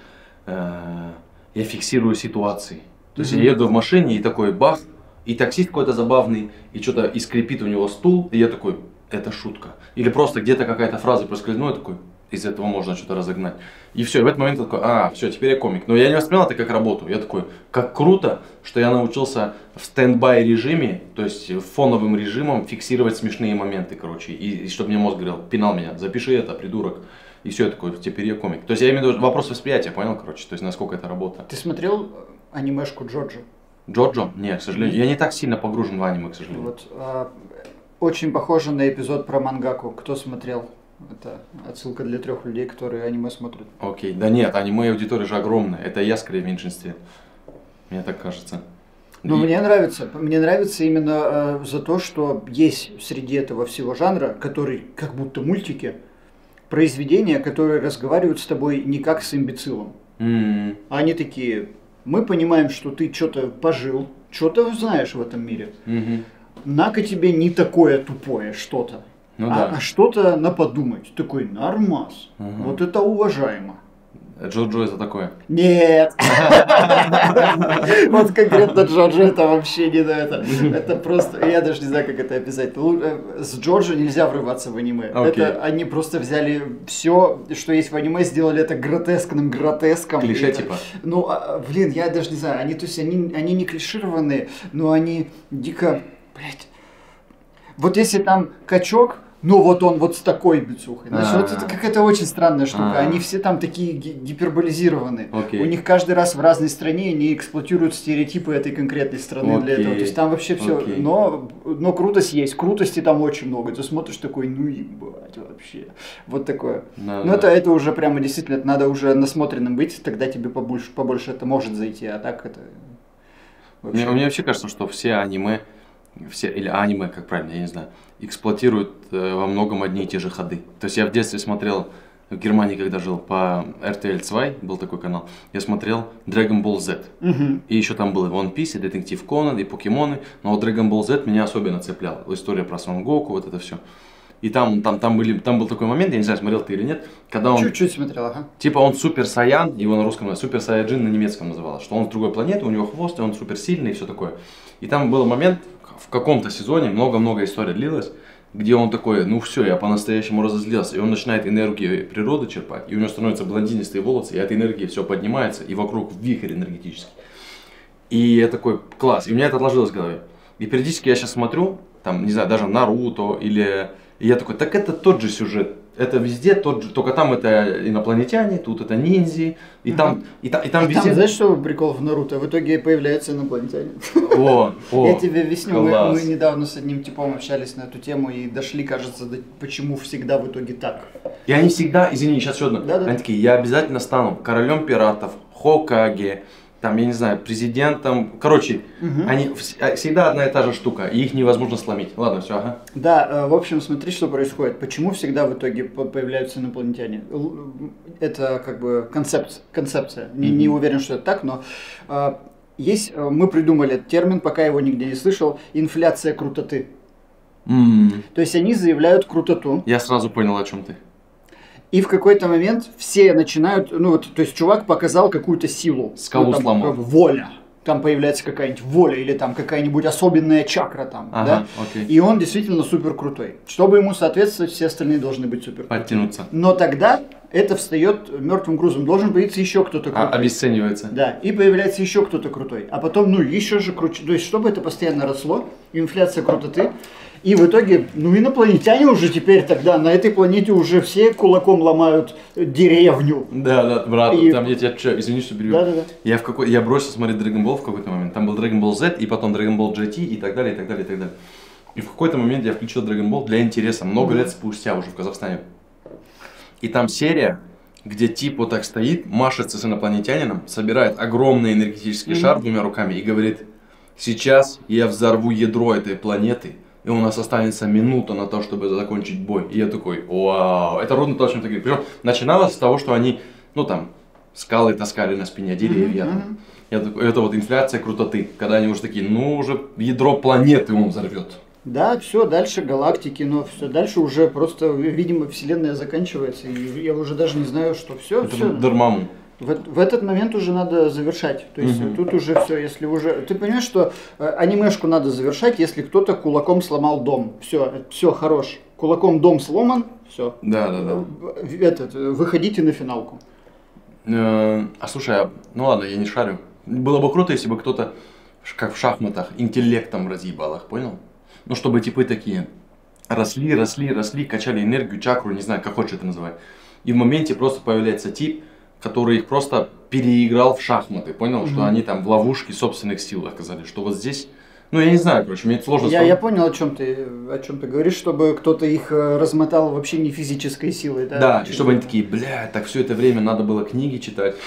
я фиксирую ситуации. То есть я еду в машине и такой бах, и таксист какой-то забавный, и что-то и скрипит у него стул, и я такой: это шутка. Или просто где-то какая-то фраза проскользнула, я такой: из этого можно что-то разогнать. И все, и в этот момент я такой: все, теперь я комик. Но я не воспринял это как работу. Я такой: как круто, что я научился в стендбай режиме, то есть фоновым режимом фиксировать смешные моменты, короче. И чтобы мне мозг говорил, пинал меня: запиши это, придурок. И все, я такой: теперь я комик. То есть я имею в виду вопрос восприятия, понял, короче, то есть насколько это работа. Ты смотрел анимешку Джоджо? Джоджо? Нет, к сожалению. Я не так сильно погружен в аниме, к сожалению. Вот, очень похоже на эпизод про мангаку. Кто смотрел? Это отсылка для 3 людей, которые аниме смотрят. Окей, да нет, аниме аудитория же огромная. Это я скорее в меньшинстве. Мне так кажется. Мне нравится. Мне нравится именно за то, что есть среди этого всего жанра, который как будто мультики, произведения, которые разговаривают с тобой не как с имбецилом. А они такие: мы понимаем, что ты что-то пожил, что-то знаешь в этом мире. На-ка тебе не такое тупое что-то, а что-то на подумать. Такой: нормас. Вот это уважаемо. Джоджо это такое. Нет! Вот конкретно Джоджо это вообще не это. Это просто, я даже не знаю, как это описать. С Джоджо нельзя врываться в аниме. Это они просто взяли все, что есть в аниме, сделали это гротескным гротеском. Клише типа. Ну, блин, я даже не знаю. То есть они не клишированные, но они дико, блядь. Вот если там качок, ну вот он вот с такой бицухой. Значит, вот это какая-то очень странная штука. Они все там такие гиперболизированы. У них каждый раз в разной стране они эксплуатируют стереотипы этой конкретной страны для этого. То есть там вообще все. Но крутость есть. Крутости там очень много. Ты смотришь такой, ну ебать вообще. Вот такое. Ну это уже прямо действительно, надо уже насмотренным быть, тогда тебе побольше это может зайти. А так это... Мне вообще кажется, что все аниме, или аниме, как правильно, я не знаю, эксплуатируют во многом одни и те же ходы. То есть я в детстве смотрел, в Германии, когда жил, по RTL 2, был такой канал, я смотрел Dragon Ball Z. И еще там был и One Piece, и Детектив Конан, и Покемоны. Но вот Dragon Ball Z меня особенно цеплял. История про Сон Гоку, вот это все. И там был такой момент, я не знаю, смотрел ты или нет, когда он... Чуть-чуть смотрел, ага. Типа он Супер Саян, его на русском Супер Саяджин на немецком называлось, что он с другой планеты, у него хвост, и он супер сильный и все такое. И там был момент, в каком-то сезоне, много-много историй длилось, где он такой, ну все, я по-настоящему разозлился, и он начинает энергию природы черпать, и у него становятся блондинистые волосы, и от энергии все поднимается, и вокруг вихрь энергетический. И я такой, класс, и у меня это отложилось в голове. И периодически я сейчас смотрю, там, не знаю, даже Наруто, или... И я такой, так это тот же сюжет, это везде тот же, только там это инопланетяне, тут это ниндзя, и там везде... Там, знаешь, что прикол в Наруто? В итоге появляются инопланетяне. Я тебе объясню, мы недавно с одним типом общались на эту тему и дошли, кажется, до почему всегда в итоге так. И они всегда, извини, сейчас еще одно, они такие, я обязательно стану королем пиратов, Хокаге, там, я не знаю, президентом, короче, они всегда одна и та же штука, и их невозможно сломить. Ладно, все, ага. Да, в общем, смотри, что происходит. Почему всегда в итоге появляются инопланетяне? Это как бы концепция. Не уверен, что это так, но мы придумали этот термин, пока его нигде не слышал, инфляция крутоты. То есть они заявляют крутоту. Я сразу понял, о чем ты. И в какой-то момент все начинают, то есть чувак показал какую-то силу. Скалу сломал. Воля. Там появляется какая-нибудь воля или там какая-нибудь особенная чакра там, да? И он действительно супер крутой. Чтобы ему соответствовать, все остальные должны быть супер крутыми. Подтянуться. Но тогда это встает мертвым грузом. Должен появиться еще кто-то крутой. Обесценивается. Да, и появляется еще кто-то крутой. А потом, еще же круче. То есть, чтобы это постоянно росло, инфляция крутоты. И в итоге, инопланетяне уже теперь тогда на этой планете уже все кулаком ломают деревню. Да, брат, там я тебя, извини, что перебил. Да. Я бросил смотреть Dragon Ball в какой-то момент. Там был Dragon Ball Z, и потом Dragon Ball GT, и так далее, и так далее, и так далее. И в какой-то момент я включил Dragon Ball для интереса, много лет спустя уже в Казахстане. И там серия, где тип вот так стоит, машется с инопланетянином, собирает огромный энергетический шар двумя руками и говорит: сейчас я взорву ядро этой планеты, и у нас останется минута на то, чтобы закончить бой. И я такой, вау, это ровно то, о чем ты говоришь. Причем начиналось с того, что они, скалы таскали на спине деревья. Я такой, это вот инфляция крутоты, когда они уже такие, уже ядро планеты он взорвет. Да, все, дальше галактики, но все, дальше уже просто, видимо, вселенная заканчивается, и я уже даже не знаю, что все. Дармаму. В этот момент уже надо завершать. То есть тут уже все, если уже... Ты понимаешь, что анимешку надо завершать, если кто-то кулаком сломал дом. Все, хорош. Кулаком дом сломан, все. Да. Выходите на финалку. Слушай, ладно, я не шарю. Было бы круто, если бы кто-то, как в шахматах, интеллектом разъебал их, понял? Чтобы типы такие росли, качали энергию, чакру, не знаю, как хочешь это называть. И в моменте просто появляется тип, который их просто переиграл в шахматы, понял, что они там в ловушке собственных сил оказались, что вот здесь, я не знаю, короче, мне это сложно сказать. Я понял, о чем ты говоришь, чтобы кто-то их размотал вообще не физической силой, да? Да, и чтобы они такие, так все это время надо было книги читать.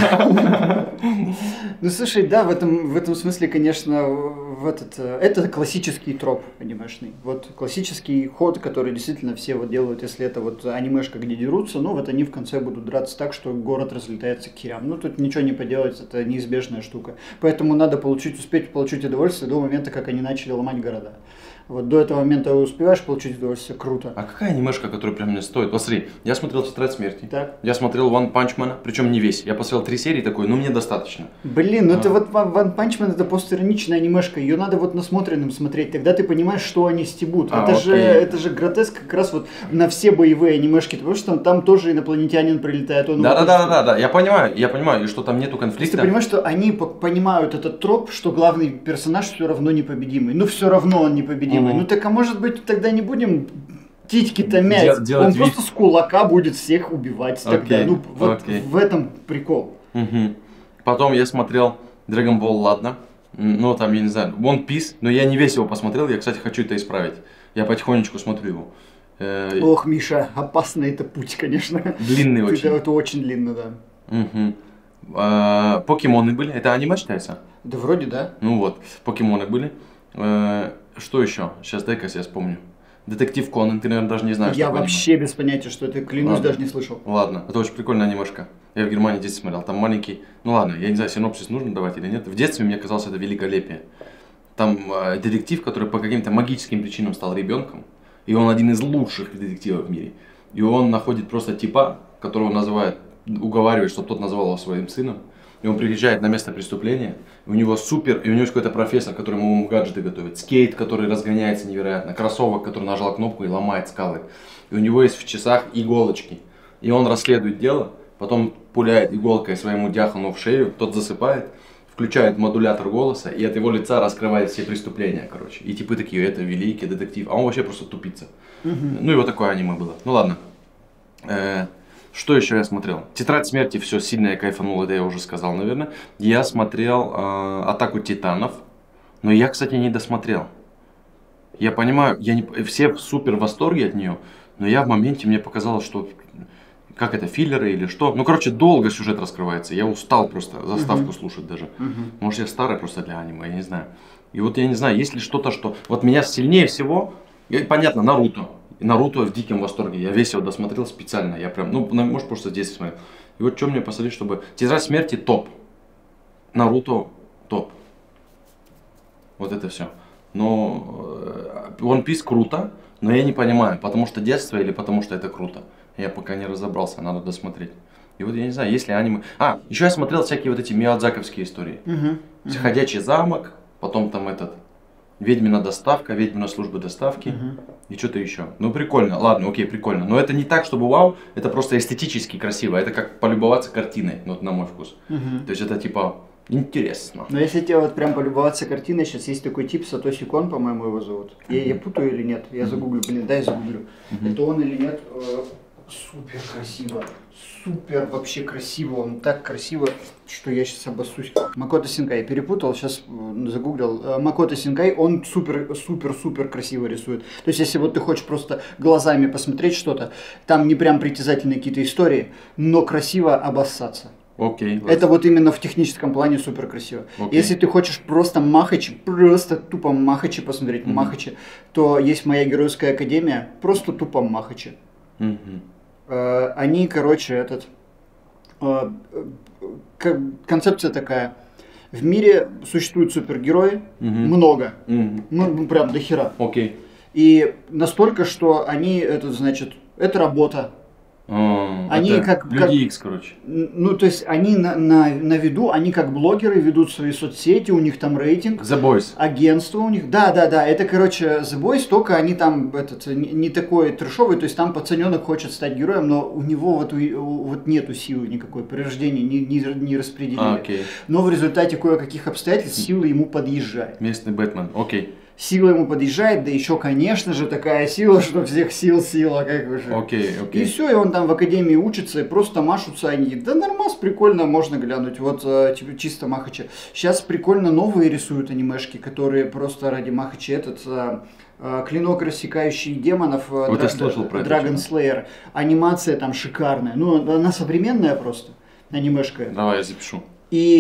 Слушай, да, в этом смысле, конечно, это классический троп анимешный. Вот классический ход, который действительно все делают, если это анимешка, где дерутся, они в конце будут драться так, что город разлетается к херям. Тут ничего не поделать, это неизбежная штука. Поэтому надо успеть получить удовольствие до момента, как они начали ломать города. Вот до этого момента успеваешь получить удовольствие, круто. А какая анимешка, которая прям мне стоит? Посмотри, я смотрел «Тетрадь смерти». Так. Я смотрел One Punch Man, причем не весь. Я посмотрел 3 серии такой, ну мне достаточно. Блин, ну это вот One Punch Man это постироничная анимешка, ее надо вот насмотренным смотреть, тогда ты понимаешь, что они стебут. Это же гротеск как раз вот на все боевые анимешки, потому что там тоже инопланетянин прилетает. Да, я понимаю, и что там нету конфликта. Ты понимаешь, что они понимают этот троп, что главный персонаж все равно непобедимый. Ну все равно он непобедимый. Ну так а может быть тогда не будем титьки-то мять. Он просто с кулака будет всех убивать тогда. Ну вот в этом прикол. Потом я смотрел Dragon Ball, ладно. Ну там, я не знаю, One Piece, но я не весь его посмотрел. Я, кстати, хочу это исправить. Я потихонечку смотрю его. Ох, Миша, опасный это путь, конечно. Длинный очень. Это очень длинно, да. Покемоны были. Это аниме считается? Да вроде да. Ну вот, покемоны были. Что еще? Сейчас дай-ка я вспомню. Детектив Конан, ты, наверное, даже не знаешь. Я вообще без понятия, что это, клянусь, даже не слышал. Ладно, это очень прикольная анимешка. Я в Германии здесь смотрел, там маленький. Ну ладно, я не знаю, синопсис нужно давать или нет. В детстве мне казалось это великолепие. Там детектив, который по каким-то магическим причинам стал ребенком. И он один из лучших детективов в мире. И он находит просто типа, которого называют, уговаривает, чтобы тот назвал его своим сыном. И он приезжает на место преступления, и у него супер, и у него есть какой-то профессор, который ему гаджеты готовит, скейт, который разгоняется невероятно, кроссовок, который нажал кнопку и ломает скалы. И у него есть в часах иголочки. И он расследует дело, потом пуляет иголкой своему дьякону в шею, тот засыпает, включает модулятор голоса, и от его лица раскрывает все преступления, короче. И типы такие, это великий детектив, а он вообще просто тупица. Ну и вот такое аниме было. Ну ладно. Что еще я смотрел? «Тетрадь смерти», все сильно я кайфанул, это я уже сказал, наверное. Я смотрел «Атаку титанов», но я, кстати, не досмотрел. Я понимаю, все супер в восторге от нее, но я в моменте, мне показалось, что как это, филлеры или что. Ну, короче, долго сюжет раскрывается, я устал просто заставку слушать даже. Может, я старый просто для аниме, я не знаю. И вот я не знаю, есть ли что-то, что... Вот меня сильнее всего, понятно, Наруто. Наруто в диком восторге. Я весь его досмотрел специально. Я прям, ну, может, просто здесь смотрел. И вот что мне посмотреть, чтобы... «Тетрадь смерти» топ. Наруто топ. Вот это все. Но One Piece круто, но я не понимаю, потому что детство или потому что это круто. Я пока не разобрался, надо досмотреть. И вот я не знаю, есть ли аниме... еще я смотрел всякие вот эти миядзаковские истории. «Ходячий замок», потом там этот... «Ведьмина доставка», «Ведьмина служба доставки» и что-то еще. Ну прикольно, ладно, окей, прикольно. Но это не так, чтобы вау, это просто эстетически красиво. Это как полюбоваться картиной, вот на мой вкус. То есть это типа интересно. Но если тебе вот прям полюбоваться картиной, сейчас есть такой тип, Сатоси Кон, по-моему, его зовут. Я путаю или нет? Я загуглю, я загуглю. Это он или нет? Супер красиво. Супер вообще красиво. Он так красиво, что я сейчас обоссусь. Макото Синкай перепутал, сейчас загуглил. Макото Синкай, он супер красиво рисует. То есть, если вот ты хочешь просто глазами посмотреть что-то, там не прям притязательные какие-то истории, но красиво обоссаться. Окей. Это вот именно в техническом плане супер красиво. Если ты хочешь просто махачи, просто тупо махачи посмотреть, махачи, то есть «Моя геройская академия», просто тупо махачи. Они, короче, концепция такая. В мире существуют супергерои, много, ну прям до хера. И настолько, что они, это работа. Они это Люди Икс, короче. Ну, то есть они на виду, они как блогеры ведут свои соцсети, у них там рейтинг. The Boys. Агентство у них. Да. Это, короче, The Boys, только они там не такой трешовый, то есть там пацаненок хочет стать героем, но у него вот нету силы никакой, при рождении не распределили. Но в результате кое-каких обстоятельств сила ему подъезжает. Местный Бэтмен, окей. Сила ему подъезжает, да еще, конечно же, такая сила, что всех сила, как бы же. Окей. И все, и он там в академии учится, и просто машутся они. Да нормас, прикольно, можно глянуть. Вот типа, чисто махачи. Сейчас прикольно новые рисуют анимешки, которые просто ради махачи клинок, рассекающий демонов, вот я слышал про Dragon Slayer. Анимация там шикарная. Ну, она современная просто, анимешка. Давай, я запишу. И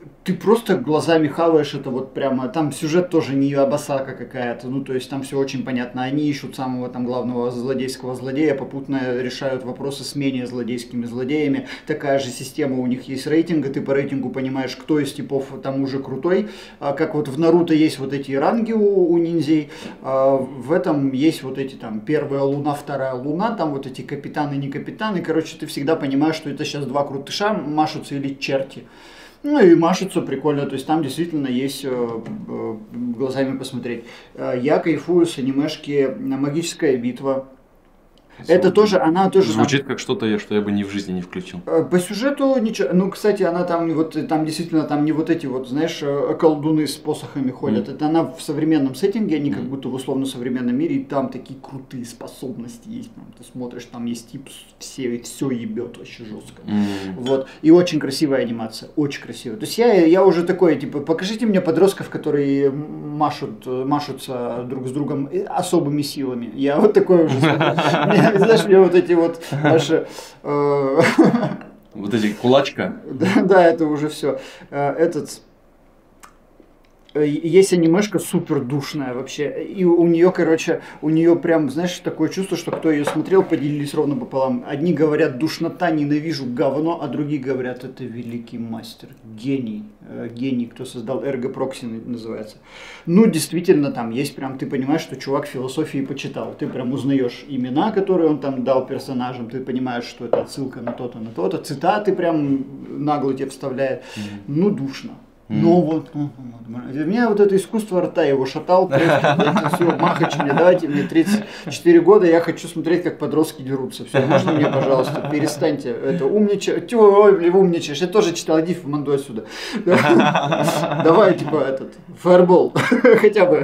ты просто глазами хаваешь это вот прямо, там сюжет тоже не абасака какая-то, ну то есть там все очень понятно, они ищут самого там главного злодейского злодея, попутно решают вопросы с менее злодейскими злодеями, такая же система у них есть рейтинга, ты по рейтингу понимаешь, кто из типов там уже крутой, как вот в Наруто есть вот эти ранги у ниндзей, в этом есть вот эти там первая луна, вторая луна, там вот эти капитаны, не капитаны, короче, ты всегда понимаешь, что это сейчас два крутыша машутся или черти. Ну и машется прикольно, то есть там действительно есть глазами посмотреть. Я кайфую с анимешки «Магическая битва». Это тоже, она тоже... Звучит как что-то, что я бы ни в жизни не включил. По сюжету ничего. Ну, кстати, она там, вот, там действительно там не вот эти вот, знаешь, колдуны с посохами ходят. Это она в современном сеттинге, они как будто в условно-современном мире, и там такие крутые способности есть. Там, ты смотришь, там есть тип, все ебет вообще жестко. Вот. И очень красивая анимация, очень красивая. То есть я уже такой, типа, покажите мне подростков, которые машутся друг с другом особыми силами. Я вот такой уже смотрю. Знаешь, мне вот эти вот наши... Вот эти кулачка. Да, это уже все. Есть анимешка супер душная вообще. И у нее, короче, у нее прям, знаешь, такое чувство, что кто ее смотрел, поделились ровно пополам. Одни говорят, душнота, ненавижу, говно, а другие говорят, это великий мастер, гений. Гений, кто создал Ergo Proxy называется. Ну, действительно, там есть прям, ты понимаешь, что чувак философии почитал. Ты прям узнаешь имена, которые он там дал персонажам, ты понимаешь, что это отсылка на то-то, на то-то. Цитаты прям нагло тебе вставляет. Ну, душно. Ну вот, меня вот это искусство рта, его шатал, просто, все, махач мне, давайте мне 34 года, я хочу смотреть, как подростки дерутся, все, можно мне, пожалуйста, перестаньте это умничать, ой, умничаешь, я тоже читал, иди в манду отсюда, давай, типа, этот, фаербол, хотя бы,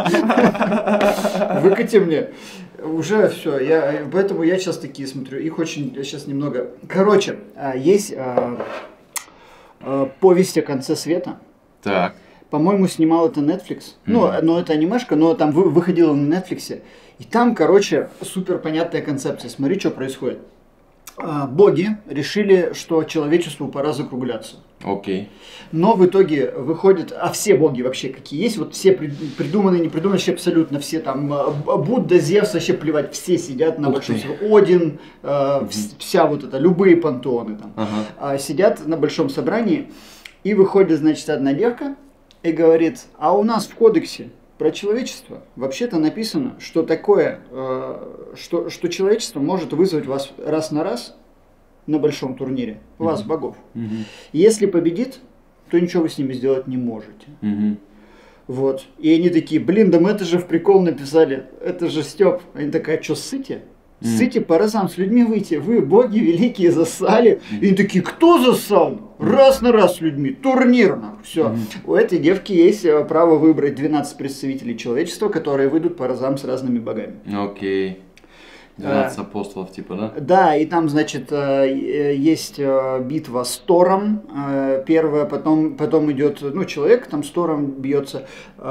выкати мне. Уже все, поэтому я сейчас такие смотрю, их очень, сейчас немного, короче, есть... «Повесть о конце света». Так. По-моему, снимал это Netflix. Ну, но это анимешка, но там выходила на Netflix. И там, короче, супер понятная концепция. Смотри, что происходит. Боги решили, что человечеству пора закругляться. Окей. Но в итоге выходит, а все боги вообще какие есть, вот все придуманные, не придуманные, вообще абсолютно все там, Будда, Зевс, вообще плевать, все сидят на большом собрании, Один, вся вот это, любые пантеоны там, сидят на большом собрании, и выходит, значит, одна девка и говорит, а у нас в кодексе про человечество вообще-то написано, что такое, что человечество может вызвать вас раз на раз на большом турнире, вас, богов. Если победит, то ничего вы с ними сделать не можете. Вот. И они такие, блин, да мы это же в прикол написали, это же Степ. Они такая, что, ссыте? Ссыте по разам с людьми выйти, вы, боги великие, зассали. И они такие, кто зассал? Раз на раз с людьми, турнирно. Все. У этой девки есть право выбрать 12 представителей человечества, которые выйдут по разам с разными богами. Окей. 12 апостолов, типа, да? Да, и там, значит, есть битва с Тором, первая, потом идет, ну, человек там с Тором бьется,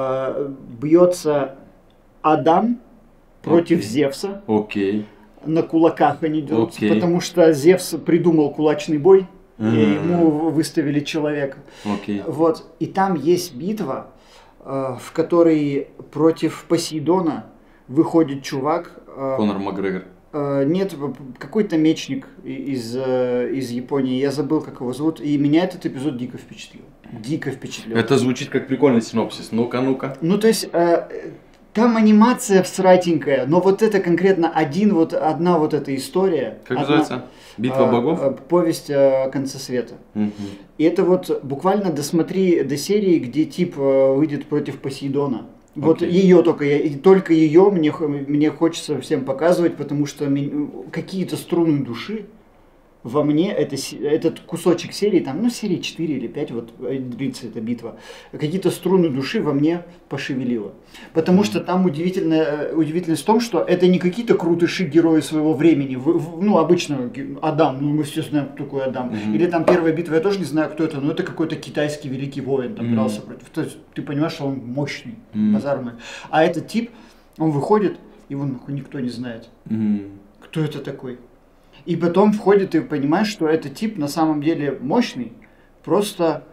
Адам против Зевса. Окей. На кулаках они дерутся, потому что Зевс придумал кулачный бой, и ему выставили человека. Вот, и там есть битва, в которой против Посейдона выходит чувак. Конор Макгрегор. Нет, какой-то мечник из Японии, я забыл, как его зовут, и меня этот эпизод дико впечатлил. Дико впечатлил. Это звучит как прикольный синопсис. Ну-ка. Ну, то есть, там анимация всратенькая, но вот это конкретно одна вот эта история. Как называется? Битва богов? Повесть о конце света. И это вот буквально досмотри до серии, где тип выйдет против Посейдона. Вот ее только ее мне хочется всем показывать, потому что какие-то струны души во мне, этот кусочек серии, там, ну, серии 4 или 5, вот длится эта битва, какие-то струны души во мне пошевелило. Потому что там удивительность в том, что это не какие-то крутыши герои своего времени, ну, обычно Адам, ну, мы все знаем, кто такой Адам. Или там первая битва, я тоже не знаю, кто это, но это какой-то китайский великий воин, там, дрался против. То есть ты понимаешь, что он мощный, базарный. А этот тип, он выходит, его нахуй никто не знает. Кто это такой? И потом входит и понимаешь, что этот тип на самом деле мощный, просто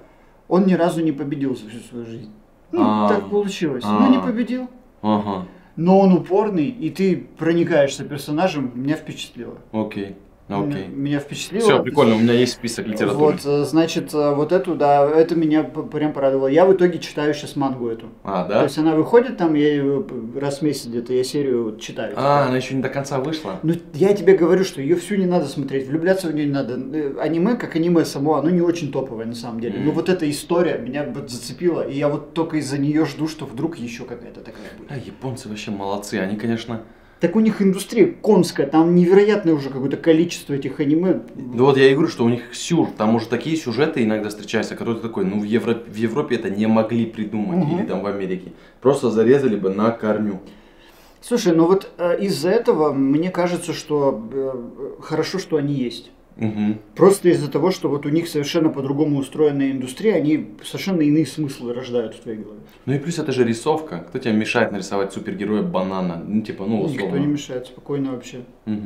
Он ни разу не победил за всю свою жизнь. Ну, так получилось. Ну, не победил. Ага. Но он упорный, и ты проникаешься персонажем, меня впечатлило. Окей. Меня впечатлило. Все, прикольно, у меня есть список литературы. Вот, значит, вот эту, да, это меня прям порадовало. Я в итоге читаю сейчас мангу эту. Да? То есть она выходит там, я ее раз в месяц где-то, я серию читаю. Она еще не до конца вышла? Ну, я тебе говорю, что ее всю не надо смотреть, влюбляться в нее не надо. Аниме, как аниме само, оно не очень топовое на самом деле. Но вот эта история меня вот зацепила, и я вот только из-за нее жду, что вдруг еще какая-то такая будет. Японцы вообще молодцы, они, конечно... Так у них индустрия конская, там невероятное уже какое-то количество этих аниме. Да вот я и говорю, что у них сюр, там уже такие сюжеты иногда встречаются, которые такой, ну в Европе это не могли придумать, или там в Америке. Просто зарезали бы на корню. Слушай, ну вот из-за этого мне кажется, что хорошо, что они есть. Просто из-за того, что вот у них совершенно по-другому устроенная индустрия, они совершенно иные смыслы рождают в твоей голове. Ну и плюс это же рисовка. Кто тебе мешает нарисовать супергероя банана? Ну типа, ну условно. Никто не мешает, спокойно вообще.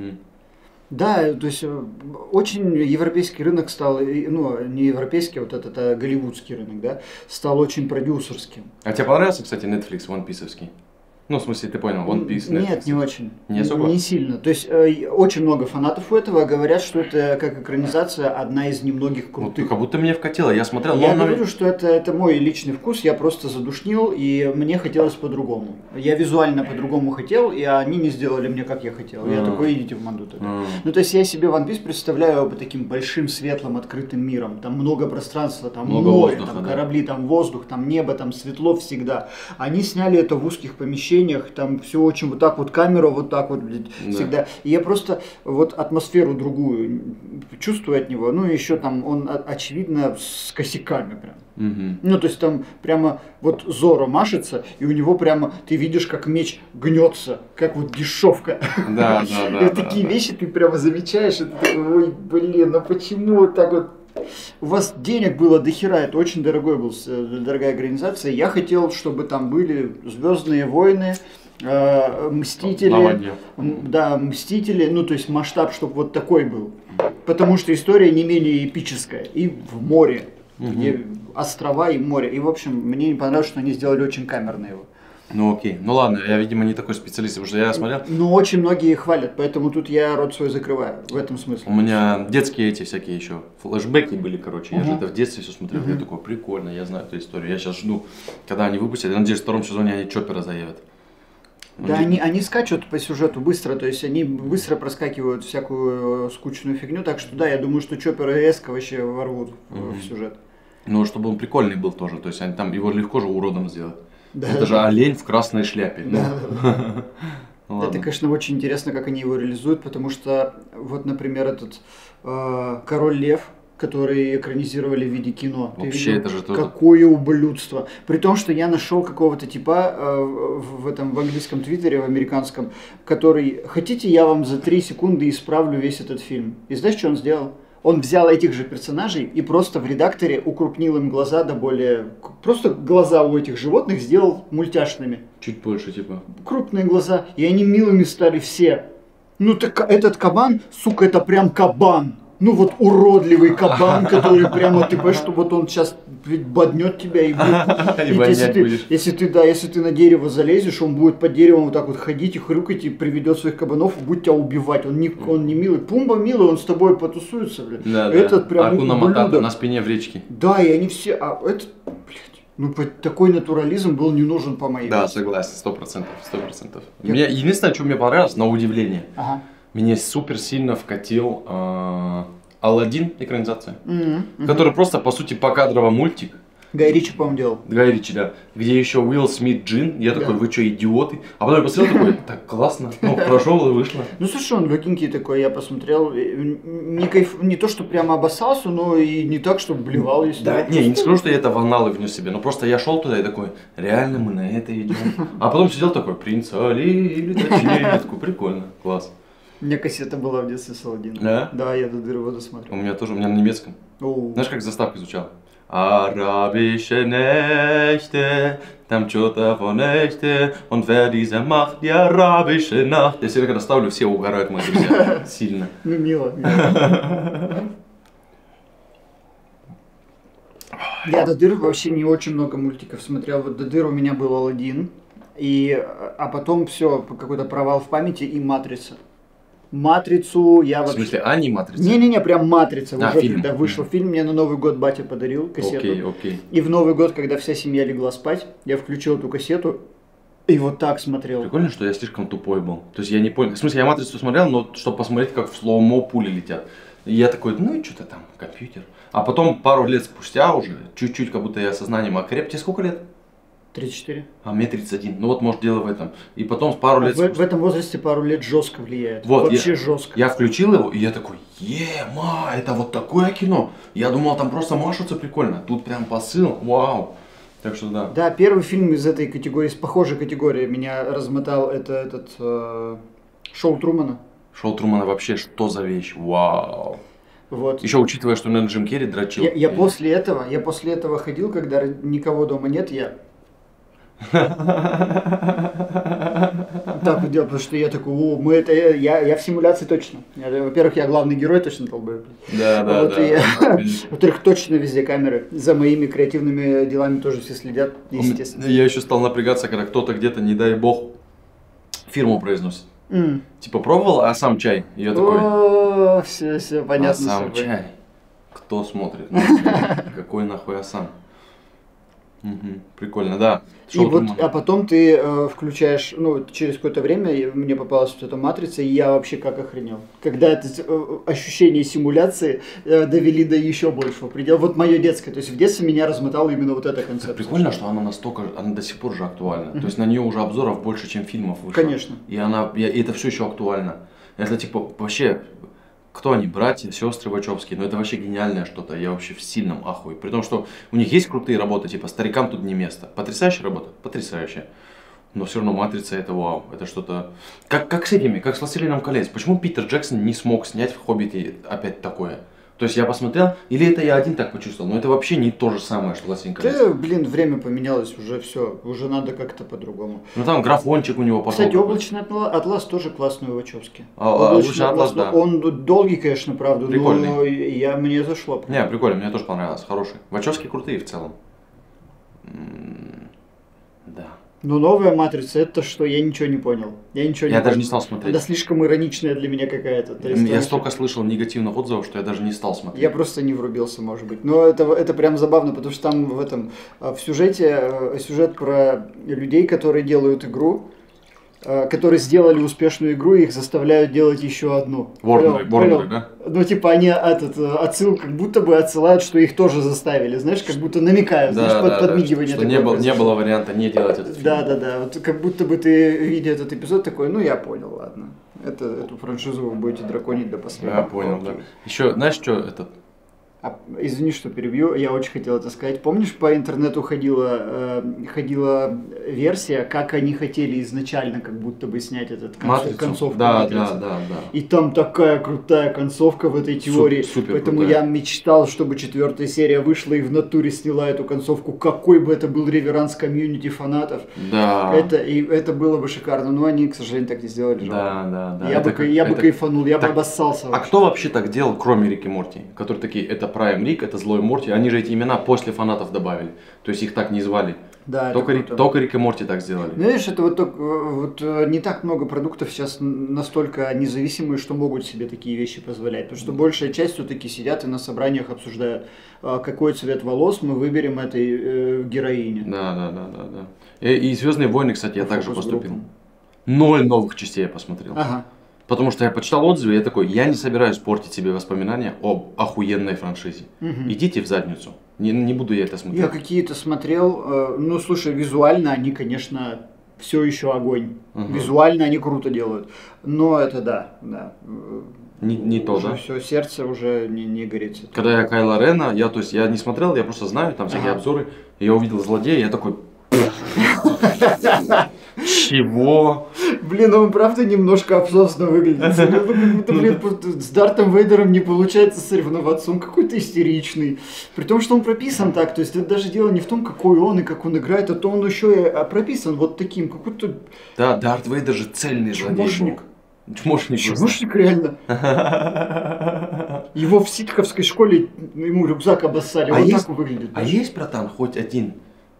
Да, то есть очень европейский рынок стал, ну не европейский, вот этот а голливудский рынок, да, стал очень продюсерским. А тебе понравился, кстати, Netflix One Piece-овский? Ну, в смысле, ты понял, One Piece, Netflix. Нет, не очень. Не особо? Не сильно. То есть, очень много фанатов у этого говорят, что это как экранизация одна из немногих крутых. Вот, как будто мне вкатило, я смотрел. Я говорю, что это мой личный вкус, я просто задушнил, и мне хотелось по-другому. Я визуально по-другому хотел, и они не сделали мне, как я хотел. Я такой, идите в манду тогда. Ну, то есть, я себе One Piece представляю таким большим, светлым, открытым миром. Там много пространства, там много море, воздуха, там корабли, там воздух, там небо, там светло всегда. Они сняли это в узких помещениях, там все очень вот так вот, камера вот так вот всегда. И я просто вот атмосферу другую чувствую от него. Ну, еще там он, очевидно, с косяками прям. Ну, то есть там прямо вот Зоро машется, и у него прямо, ты видишь, как меч гнется, как вот дешевка. Да. И такие вещи ты прямо замечаешь, и ты такой, ой, блин, ну почему вот так вот? У вас денег было до хера, это очень дорогая организация. Я хотел, чтобы там были Звездные войны, Мстители. Да, Мстители, ну то есть масштаб, чтобы вот такой был. Потому что история не менее эпическая. И в море, где острова и море. И в общем, мне не понравилось, что они сделали очень камерно его. Ну окей, ну ладно, я, видимо, не такой специалист, потому что я смотрел. Ну очень многие хвалят, поэтому тут я рот свой закрываю, в этом смысле. У меня детские эти всякие еще флешбеки были, короче, я же это в детстве все смотрел, я такой, прикольно, я знаю эту историю, я сейчас жду, когда они выпустят, я надеюсь, в втором сезоне они Чоппера заявят. Да, они скачут по сюжету быстро, то есть они быстро проскакивают всякую скучную фигню, так что да, я думаю, что Чоппера резко вообще ворвут в сюжет. Ну, чтобы он прикольный был тоже, то есть они там его легко же уродом сделать. Да, это же олень в красной шляпе. Да. Это, конечно, очень интересно, как они его реализуют, потому что, вот, например, этот Король Лев, который экранизировали в виде кино. Вообще, это же какое ублюдство. При том, что я нашел какого-то типа в английском твиттере, в американском, который, хотите, я вам за 3 секунды исправлю весь этот фильм. И знаешь, что он сделал? Он взял этих же персонажей и просто в редакторе укрупнил им глаза до более... Просто глаза у этих животных сделал мультяшными. Чуть больше, типа. Крупные глаза. И они милыми стали все. Ну так этот кабан, сука, это прям кабан. Ну вот уродливый кабан, который прямо, ты понимаешь, что вот он сейчас боднет тебя и будет... Если ты на дерево залезешь, он будет под деревом вот так вот ходить и хрюкать, и приведет своих кабанов, и будет тебя убивать. Он не милый. Пумба милый, он с тобой потусуется, блин. Да, этот прям Акуна Матата на спине в речке. Да, и они все... А этот, блядь, ну такой натурализм был не нужен по моей. Да, согласен, 100%. Мне единственное, что мне понравилось, на удивление. Меня супер сильно вкатил Аладдин экранизация, который просто, по сути, покадрово мультик. Гай Ричи, по-моему, делал. Гай Ричи, да. Где еще Уилл Смит Джин. Я такой, вы что, идиоты? А потом я посмотрел такой, так классно. Ну, прошел и вышло. Ну, слушай, он легенький такой, я посмотрел. Не то, что прямо обоссался, но и не так, чтобы блевал. Если да, не скажу, что я это в аналы внес себе. Но просто я шел туда и такой, реально мы на это идем. А потом сидел такой, принц Али или Дочетку. Прикольно, класс. У меня кассета была в детстве с Аладдином. Да? Да, я до дыры воду смотрел. У меня тоже, у меня на немецком. Знаешь, как заставка звучала? Arabische Nächte, там что-то von Nächte, und wer diese macht, die arabische Nacht. Я всегда, когда ставлю, все угорают, мои друзья, сильно. Ну, мило. Я до дыр вообще не очень много мультиков смотрел. Вот до дыр у меня был Аладдин. А потом все, какой-то провал в памяти и Матрица. Матрицу я В вообще... смысле, а не матрица? Не-не-не, прям Матрица. А, Уже фильм. когда вышел фильм, мне на Новый год батя подарил кассету. Окей, окей. И в Новый год, когда вся семья легла спать, я включил эту кассету и вот так смотрел. Прикольно, что я слишком тупой был. То есть я не понял. В смысле, я матрицу смотрел, но чтобы посмотреть, как в слоумо пули летят. И я такой, ну и что-то там, компьютер. А потом пару лет спустя уже, чуть-чуть, как будто я сознанием окреп. Тебе сколько лет? 34. А мне 31. Ну вот, может, дело в этом. И потом пару лет В этом возрасте пару лет жестко влияет. Вот, вообще жестко. Я включил его, и я такой, это вот такое кино. Я думал, там просто машутся прикольно. Тут прям посыл, вау. Так что да. Да, первый фильм из этой категории, из похожей категории меня размотал, это Шоу Трумана. Шоу Трумана вообще что за вещь, вау. Вот. Еще учитывая, что, наверное, Джим Керри дрочил. Я после этого ходил, когда никого дома нет, я так вот делал, потому что я такой, я в симуляции точно. Во-первых, я главный герой точно толбой. Да. Во-вторых, точно везде камеры. За моими креативными делами тоже все следят, естественно. Я еще стал напрягаться, когда кто-то где-то, не дай бог, фирму произносит. Типа пробовал Ассам чай? И я такой, все понятно. Ассам чай. Кто смотрит? Какой нахуй Ассам? Прикольно, да. А потом ты включаешь, через какое-то время мне попалась вот эта матрица, и я вообще как охренел. Когда это ощущение симуляции довели до еще большего предела. Вот мое детское, то есть в детстве меня размотала именно вот эта концепция. Прикольно, что она она до сих пор же актуальна. То есть на нее уже обзоров больше, чем фильмов вышло. Конечно. И это все еще актуально. Это типа вообще... Кто они, братья, сестры Вачовские? Ну это вообще гениальное что-то, я вообще в сильном ахуе. При том, что у них есть крутые работы, типа старикам тут не место. Потрясающая работа? Потрясающая. Но все равно Матрица это вау, это что-то... Как с этими, как с Властелином колец. Почему Питер Джексон не смог снять в Хоббите опять такое? То есть я посмотрел, или это я один так почувствовал, но это вообще не то же самое, что Властелин колец. Время поменялось, уже все, уже надо как-то по-другому. Ну там графончик у него пошел. Кстати, облачный атлас тоже классный у Вачовски. Облачный атлас, да. Он долгий, конечно, правда, прикольный. Но мне зашло. Не, прикольно, мне тоже понравилось, хороший. Вачовски крутые в целом. Да. Но новая матрица, это что, я ничего не понял. Я даже не стал смотреть. Она слишком ироничная для меня какая-то. Я столько слышал негативных отзывов, что я даже не стал смотреть. Я просто не врубился, может быть. Но это прям забавно, потому что там в сюжете сюжет про людей, которые делают игру, которые сделали успешную игру, и их заставляют делать еще одну. Ворнеры, да? Ну, типа, они отсыл, как будто бы отсылают, что их тоже заставили, знаешь, как будто намекают, подмигивание. Что не было варианта не делать этот фильм. Да. Вот как будто бы ты, видя этот эпизод, такой, я понял, ладно. Эту франшизу вы будете драконить до последнего. Я понял, да. Еще, знаешь, что этот... Извини, что перебью, я очень хотел это сказать. Помнишь, по интернету ходила версия, как они хотели изначально как будто бы снять этот концовку Матрицы. Да. И там такая крутая концовка в этой теории. Супер Поэтому крутая. я мечтал, чтобы 4-я серия вышла и в натуре сняла эту концовку. Какой бы это был реверанс комьюнити фанатов. Да. Это было бы шикарно. Но они, к сожалению, так не сделали. Да. Я бы кайфанул, я бы обоссался. А кто вообще так делал, кроме Рик и Морти? Которые такие, это Прайм Рик, это Злой Морти. Они же эти имена после фанатов добавили. То есть их так не звали. Да, только Рик и Морти так сделали. Знаешь, это вот не так много продуктов сейчас настолько независимые, что могут себе такие вещи позволять. Потому что большая часть все-таки сидят и на собраниях обсуждают, какой цвет волос мы выберем этой героине. Да. И «Звездные войны», кстати, я также поступил. 0 новых частей я посмотрел. Ага. Потому что я почитал отзывы, и я такой, я не собираюсь портить себе воспоминания об охуенной франшизе. Идите в задницу. Не буду я это смотреть. Я какие-то смотрел, слушай, визуально они, конечно, все еще огонь. Визуально они круто делают. Но это да. Не то, да? Все, сердце уже не горит. Когда я Кайло Рена, я не смотрел, я просто знаю, там всякие обзоры. Я увидел злодея, я такой... Чего? Блин, он правда немножко абсурдно выглядит. С Дартом Вейдером не получается соревноваться, он какой-то истеричный. При том, что он прописан так, то есть это даже дело не в том, какой он и как он играет, а то он еще и прописан вот таким, какой-то... Да, Дарт Вейдер же цельный злодей. Чмошник реально. Его в ситховской школе, ему рюкзак обоссали, А вот есть- так выглядит. А есть, братан, хоть один,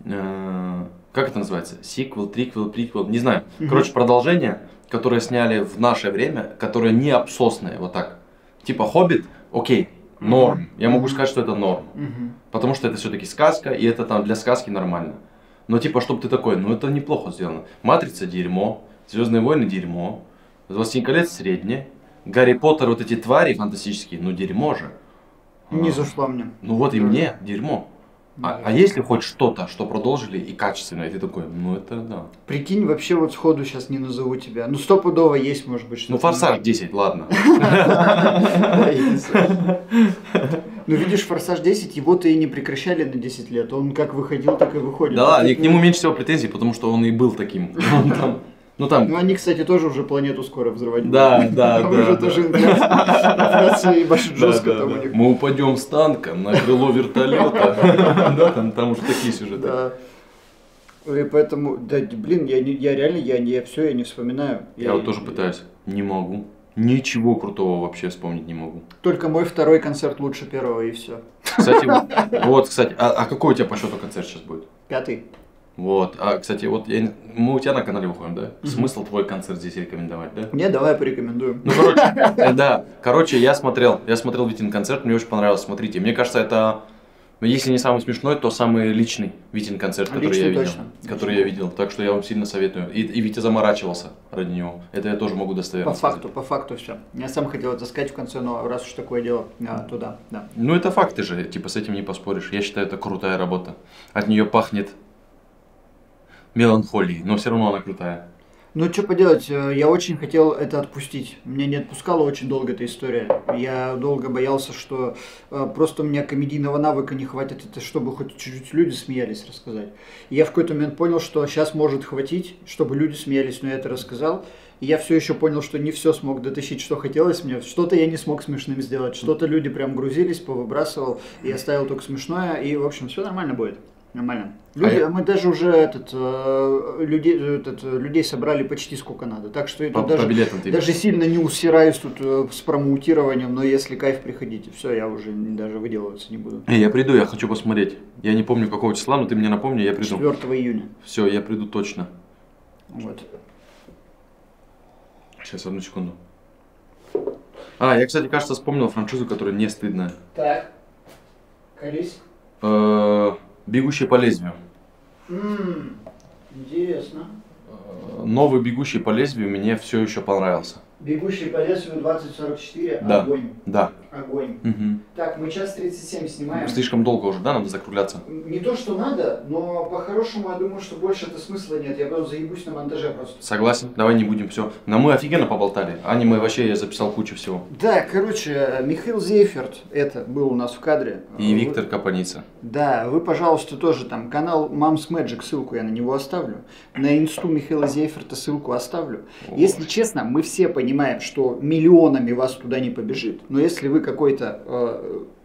как это называется, сиквел, триквел, приквел, не знаю. Короче, продолжение, которое сняли в наше время, которое не обсосное, вот так. Типа «Хоббит», окей, норм. Я могу сказать, что это норм. Потому что это все-таки сказка, и это там для сказки нормально. Но типа, чтобы ты такой, ну это неплохо сделано. «Матрица» дерьмо, «Звездные войны» дерьмо, «Властелин колец» среднее, «Гарри Поттер» вот эти твари фантастические, ну дерьмо же. Не зашло мне. Ну вот и мне дерьмо. А если хоть что-то, что продолжили и качественно, и ты такой, ну это да. Прикинь, вообще вот сходу сейчас не назову тебя. Ну стопудово есть, может быть, что-то. Ну «Форсаж 10», ладно. Да, я не знаю. Ну видишь, «Форсаж 10», его-то и не прекращали на 10 лет. Он как выходил, так и выходит. Да ладно, и к нему меньше всего претензий, потому что он и был таким. Ну там. Ну они, кстати, тоже уже планету скоро взрывать будут. Да. Там уже тоже инфляция и башит жестко там у них. Мы упадем с танка на крыло вертолета. Да, там уже такие сюжеты. Да. И поэтому, да, блин, я реально, я не вспоминаю. Я вот тоже пытаюсь. Не могу. Ничего крутого вообще вспомнить не могу. Только мой второй концерт лучше первого, и все. Кстати, а какой у тебя по счету концерт сейчас будет? 5-й. Вот, кстати, вот мы у тебя на канале выходим, да? Смысл твой концерт здесь рекомендовать, да? Не, давай порекомендуем. Ну, короче, да. Короче, я смотрел Витин концерт, мне очень понравился. Смотрите, мне кажется, это, если не самый смешной, то самый личный Витин концерт, который я видел. Точно. Который я видел. Так что я вам сильно советую. И Витя заморачивался ради него. Это я тоже могу достоверно сказать. По факту все. Я сам хотел это сказать в конце, но раз уж такое дело, туда, да. Ну, это факты же, типа с этим не поспоришь. Я считаю, это крутая работа. От нее пахнет меланхолией, но все равно она крутая. Ну, что поделать, я очень хотел это отпустить. Меня не отпускала очень долго эта история. Я долго боялся, что просто у меня комедийного навыка не хватит, это чтобы хоть чуть-чуть люди смеялись рассказать. И я в какой-то момент понял, что сейчас может хватить, чтобы люди смеялись, но я это рассказал. И я все еще понял, что не все смог дотащить, что хотелось мне. Что-то я не смог смешным сделать, что-то люди прям грузились, повыбрасывал, и оставил только смешное, и, в общем, все нормально будет. Нормально. Мы даже уже людей собрали почти сколько надо. Так что я тут даже сильно не усираюсь тут с промоутированием, но если кайф, приходите. Все, я уже даже выделываться не буду. Я приду, я хочу посмотреть. Я не помню какого числа, но ты мне напомни, я приду. 4 июня. Все, я приду точно. Вот. Сейчас, одну секунду. Я, кстати, кажется, вспомнил франшизу, которая не стыдная. Так. Колись. «Бегущий по лезвию». Интересно. Новый «Бегущий по лезвию» мне все еще понравился. «Бегущий по лезвию» 2044. Да. Огонь. Да. Огонь. Угу. Так, мы час 37 снимаем. Слишком долго уже, да? Надо закругляться. Не то, что надо, но по-хорошему я думаю, что больше это смысла нет. Я просто заебусь на монтаже просто. Согласен. Давай не будем все. Но мы офигенно поболтали. Аниме вообще я записал кучу всего. Да, короче, Михаил Зейферт, это был у нас в кадре. И Виктор Капаница. Да, вы, пожалуйста, тоже там канал Mom's Magic, ссылку я на него оставлю. На инсту Михаила Зейферта ссылку оставлю. Если честно, мы все понимаем, что миллионами вас туда не побежит. Но если вы какое-то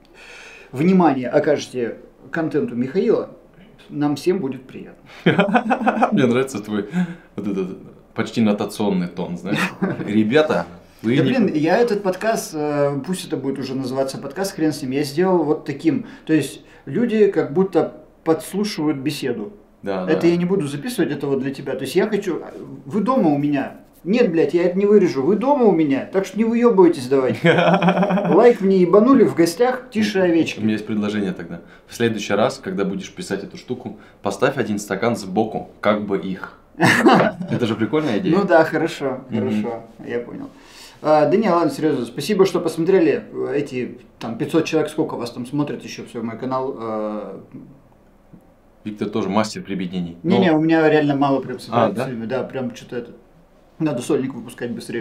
внимание окажете контенту Михаила, нам всем будет приятно. Мне нравится твой вот этот почти нотационный тон, знаешь. Ребята, вы да блин, я этот подкаст, пусть это будет уже называться подкаст, хрен с ним, я сделал вот таким. То есть люди как будто подслушивают беседу. Да, это я не буду записывать, это вот для тебя. То есть я хочу... Вы дома у меня. Нет, блядь, я это не вырежу. Вы дома у меня, так что не выебывайтесь давайте. Лайк мне ебанули, в гостях тише овечки. У меня есть предложение тогда. В следующий раз, когда будешь писать эту штуку, поставь один стакан сбоку, как бы их. Это же прикольная идея. Ну да, хорошо, я понял. Да не, ладно, серьезно, спасибо, что посмотрели. Эти, там, 500 человек, сколько вас там смотрят еще все, мой канал. Виктор тоже мастер прибеднений. Не-не, у меня реально мало прям собирается. Да? Да, прям что-то это... Надо сольник выпускать быстрее.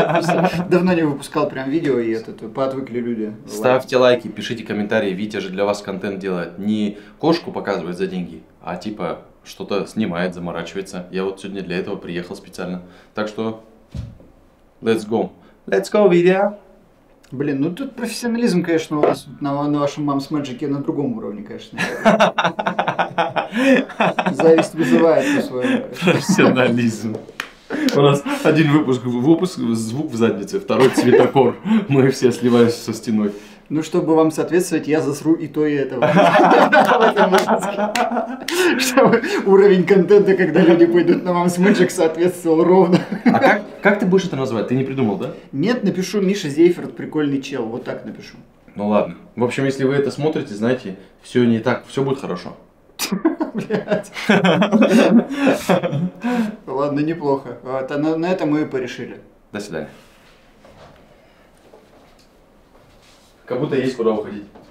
Давно не выпускал прям видео, и поотвыкли люди. Ставьте лайки, пишите комментарии. Витя же для вас контент делает. Не кошку показывает за деньги, а типа что-то снимает, заморачивается. Я вот сегодня для этого приехал специально. Так что, let's go. Let's go, Витя. Блин, ну тут профессионализм, конечно, у вас на вашем Mom's Magic на другом уровне, конечно. Зависть вызывает по-своему. Профессионализм. У нас один выпуск звук в заднице, второй цветокор. Мы все сливаемся со стеной. Ну, чтобы вам соответствовать, я засру и то, и это. Чтобы уровень контента, когда люди пойдут на вам смычек, соответствовал ровно. А как ты будешь это назвать? Ты не придумал, да? Нет, напишу Миша Зейферт, прикольный чел. Вот так напишу. Ну ладно. В общем, если вы это смотрите, знаете, все не так, все будет хорошо. Блять. Ладно, неплохо. На этом мы и порешили. До свидания. Как будто есть куда уходить.